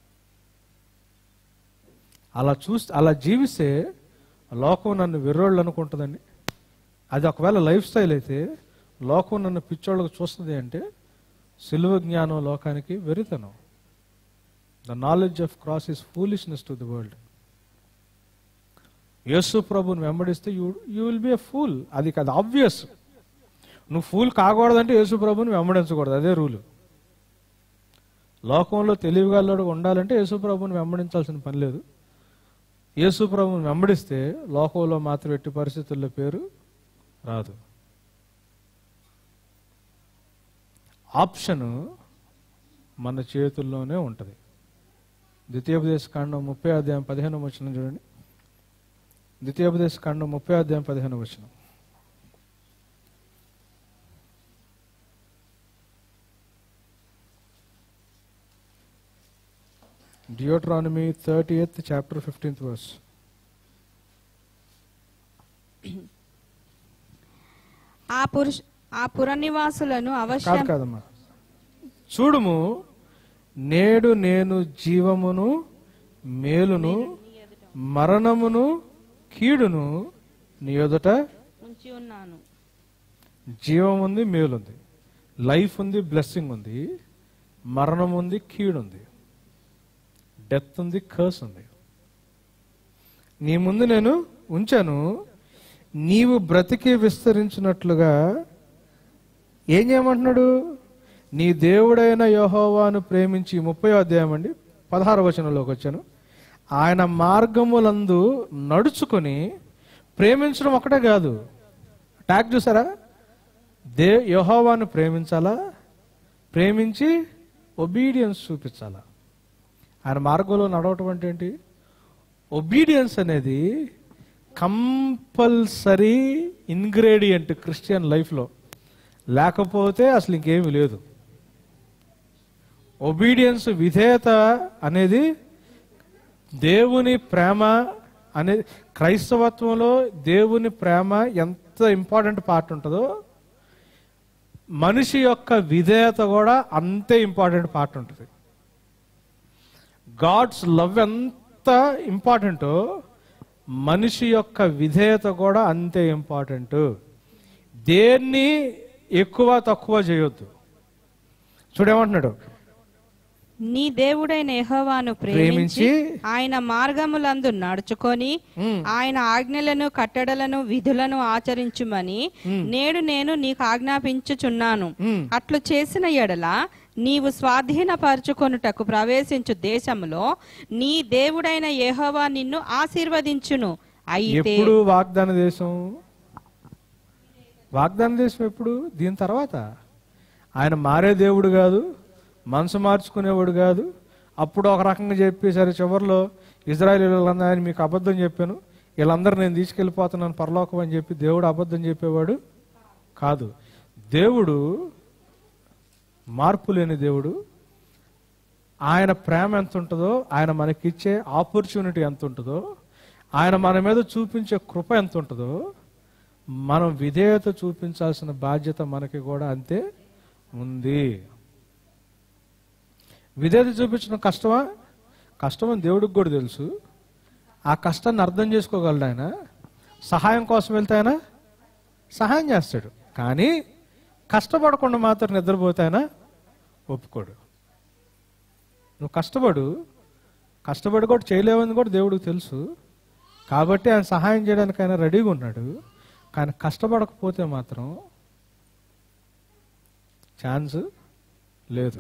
అలా చూస్తే అలా జీవిస్తే లోకం నన్ను వెర్రోళ్ళు అనుకుంటుందండి. అది ఒకవేళ లైఫ్ స్టైల్ అయితే లోకం నన్ను పిచ్చోళ్ళకు చూస్తుంది అంటే సిలువ జ్ఞానం లోకానికి వెరితనం. The knowledge of cross is foolishness to the world. యేసు ప్రభుని వెంబడిస్తే you you will be a fool. అది కాదు, ఆబ్వియస్. నువ్వు ఫూల్ కాకూడదంటే యేసు ప్రభుని వెంబడించకూడదు, అదే రూలు. లోకంలో తెలివిగాళ్ళోడు ఉండాలంటే యేసు ప్రభుని వెంబడించాల్సిన పని లేదు. యేసు ప్రభుని వెంబడిస్తే లోకంలో మాత్రం ఎట్టి పరిస్థితుల్లో పేరు రాదు. ఆప్షన్ మన చేతుల్లోనే ఉంటుంది. ద్వితీయోపదేశ కాండం ముప్పై అధ్యాయం పదిహేను వచనం చూడండి. ద్వితీయోపదేశ కాండం ముప్పై అధ్యాయం పదిహేను వచనం. Deuteronomy thirtieth chapter fifteenth verse. ఆ పురుష ఆ పురనివాసులను కాదు అవశ్యం కాదమ్మా, చూడుము, నేడు నేను జీవమును మేలును మరణమును కీడును నీ ఎదుట ఉంచి ఉన్నాను. జీవం ఉంది, మేలుంది, లైఫ్ ఉంది, బ్లెస్సింగ్ ఉంది, మరణం ఉంది, కీడు ఉంది, డెత్ ఉంది, కర్స్ ఉంది. నీ ముందు నేను ఉంచాను, నీవు బ్రతికి విస్తరించినట్లుగా. ఏం చేయమంటున్నాడు? నీ దేవుడైన యెహోవాను ప్రేమించి, ముప్పై అధ్యాయం అండి పదహారు వచనంలోకి వచ్చాను. ఆయన మార్గములందు నడుచుకొని ప్రేమించడం ఒకటే కాదు, ట్యాగ్ చూసారా? దే యెహోవాను ప్రేమించాలా, ప్రేమించి ఒబీడియన్స్ చూపించాలా. ఆయన మార్గంలో నడవటం అంటే ఏంటి? ఒబీడియన్స్ అనేది కంపల్సరీ ఇంగ్రీడియంట్ క్రిస్టియన్ లైఫ్లో. లేకపోతే అసలు ఇంకేమీ లేదు. ఒబీడియన్స్, విధేయత అనేది దేవుని ప్రేమ అనేది, క్రైస్తవత్వంలో దేవుని ప్రేమ ఎంత ఇంపార్టెంట్ పార్ట్ ఉంటుందో మనిషి యొక్క విధేయత కూడా అంతే ఇంపార్టెంట్ పార్ట్ ఉంటుంది. గాడ్స్ లవ్ ఎంత ఇంపార్టెంటో మనిషి యొక్క విధేయత కూడా అంతే ఇంపార్టెంట్. దేన్ని ఎక్కువ తక్కువ చేయొద్దు. చూడేమంటున్నాడు? నీ దేవుడైన యెహోవాను ప్రేమించి ఆయన మార్గములందు నడుచుకొని ఆయన ఆజ్ఞలను కట్టడలను విధులను ఆచరించుమని నేడు నేను నీకు ఆజ్ఞాపించుచున్నాను. అట్లు చేసిన ఎడల నీవు స్వాధీనపరచుకొనుటకు ప్రవేశించు దేశంలో నీ దేవుడైన యెహోవా నిన్ను ఆశీర్వదించును. అయితే ఎప్పుడు వాగ్దాన దేశం? వాగ్దాన దేశం ఎప్పుడు? దీని తర్వాత. ఆయన మారే దేవుడు కాదు, మనసు మార్చుకునేవాడు కాదు. అప్పుడు ఒక రకంగా చెప్పి సరే చివరిలో ఇజ్రాయేలీయులందరూ ఆయన మీకు అబద్ధం చెప్పాను, వీళ్ళందరూ నేను తీసుకెళ్ళిపోతున్నాను పరలోకం అని చెప్పి దేవుడు అబద్ధం చెప్పేవాడు కాదు. దేవుడు మార్పు లేని దేవుడు. ఆయన ప్రేమ ఎంత ఉంటుందో, ఆయన మనకిచ్చే ఆపర్చునిటీ ఎంత ఉంటుందో, ఆయన మన మీద చూపించే కృప ఎంత ఉంటుందో, మనం విధేయత చూపించాల్సిన బాధ్యత మనకి కూడా అంతే ఉంది. విధేయత చూపించడం కష్టమా? కష్టమని దేవుడికి కూడా తెలుసు. ఆ కష్టాన్ని అర్థం చేసుకోగలడు ఆయన. సహాయం కోసం వెళ్తే ఆయన సహాయం చేస్తాడు. కానీ కష్టపడకుండా మాత్రం నిద్రపోతే ఆయన ఒప్పుకోడు. నువ్వు కష్టపడు, కష్టపడి కూడా చేయలేవని కూడా దేవుడికి తెలుసు. కాబట్టి ఆయన సహాయం చేయడానికి ఆయన రెడీగా ఉన్నాడు. కానీ కష్టపడకపోతే మాత్రం ఛాన్స్ లేదు.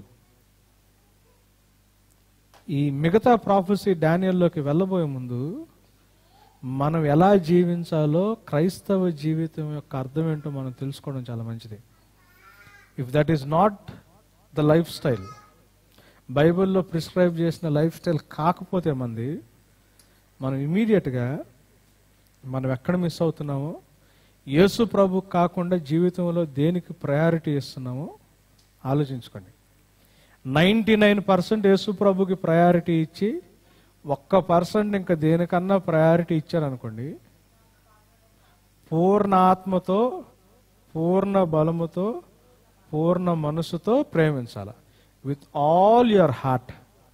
ఈ మిగతా ప్రాఫెసీ డానియల్లోకి వెళ్ళబోయే ముందు మనం ఎలా జీవించాలో, క్రైస్తవ జీవితం యొక్క అర్థం ఏంటో మనం తెలుసుకోవడం చాలా మంచిది. If that is not the life style, బైబిల్లో ప్రిస్క్రైబ్ చేసిన లైఫ్ స్టైల్ కాకపోతే మంది, మనం ఇమీడియట్గా మనం ఎక్కడ మిస్ అవుతున్నామో, యేసు ప్రభు కాకుండా జీవితంలో దేనికి ప్రయారిటీ ఇస్తున్నామో ఆలోచించుకోండి. నైంటీ నైన్ పర్సెంట్ యేసు ప్రభుకి ప్రయారిటీ ఇచ్చి ఒక్క పర్సెంట్ ఇంకా దేనికన్నా ప్రయారిటీ ఇచ్చారనుకోండి, పూర్ణ ఆత్మతో, పూర్ణ బలముతో, పూర్ణ మనసుతో ప్రేమించాలి. With all your heart,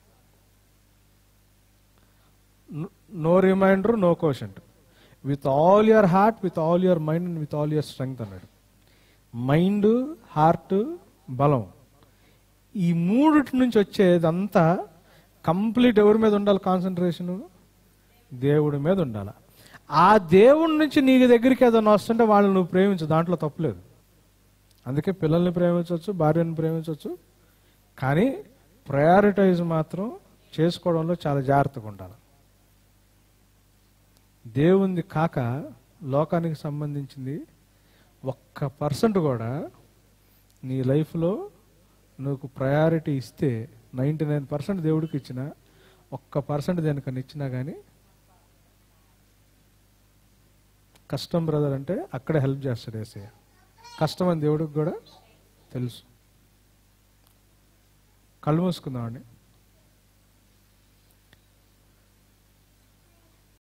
no reminder, no question. With all your heart, with all your mind and with all your strength అన్నాడు. మైండ్, హార్ట్, బలం, ఈ మూడిటి నుంచి వచ్చేదంతా కంప్లీట్ ఎవరి మీద ఉండాలి? కాన్సన్ట్రేషను దేవుడి మీద ఉండాలి. ఆ దేవుడి నుంచి నీ దగ్గరికి ఏదైనా వస్తుంటే వాళ్ళని నువ్వు ప్రేమించు, దాంట్లో తప్పులేదు. అందుకే పిల్లల్ని ప్రేమించవచ్చు, భార్యను ప్రేమించవచ్చు, కానీ ప్రయారిటైజ్ మాత్రం చేసుకోవడంలో చాలా జాగ్రత్తగా ఉండాలి. దేవుంది కాక లోకానికి సంబంధించింది ఒక్క పర్సెంట్ కూడా నీ లైఫ్లో నువ్వు ప్రయారిటీ ఇస్తే, నైంటీ నైన్ పర్సెంట్ దేవుడికి ఇచ్చిన ఒక్క పర్సెంట్ దేనికన్నా ఇచ్చినా కానీ కష్టం బ్రదర్ అంటే అక్కడే హెల్ప్ చేస్తాడు యేసయ్య. కష్టం అని దేవుడికి కూడా తెలుసు. కళ్ళు మూసుకుందామండి.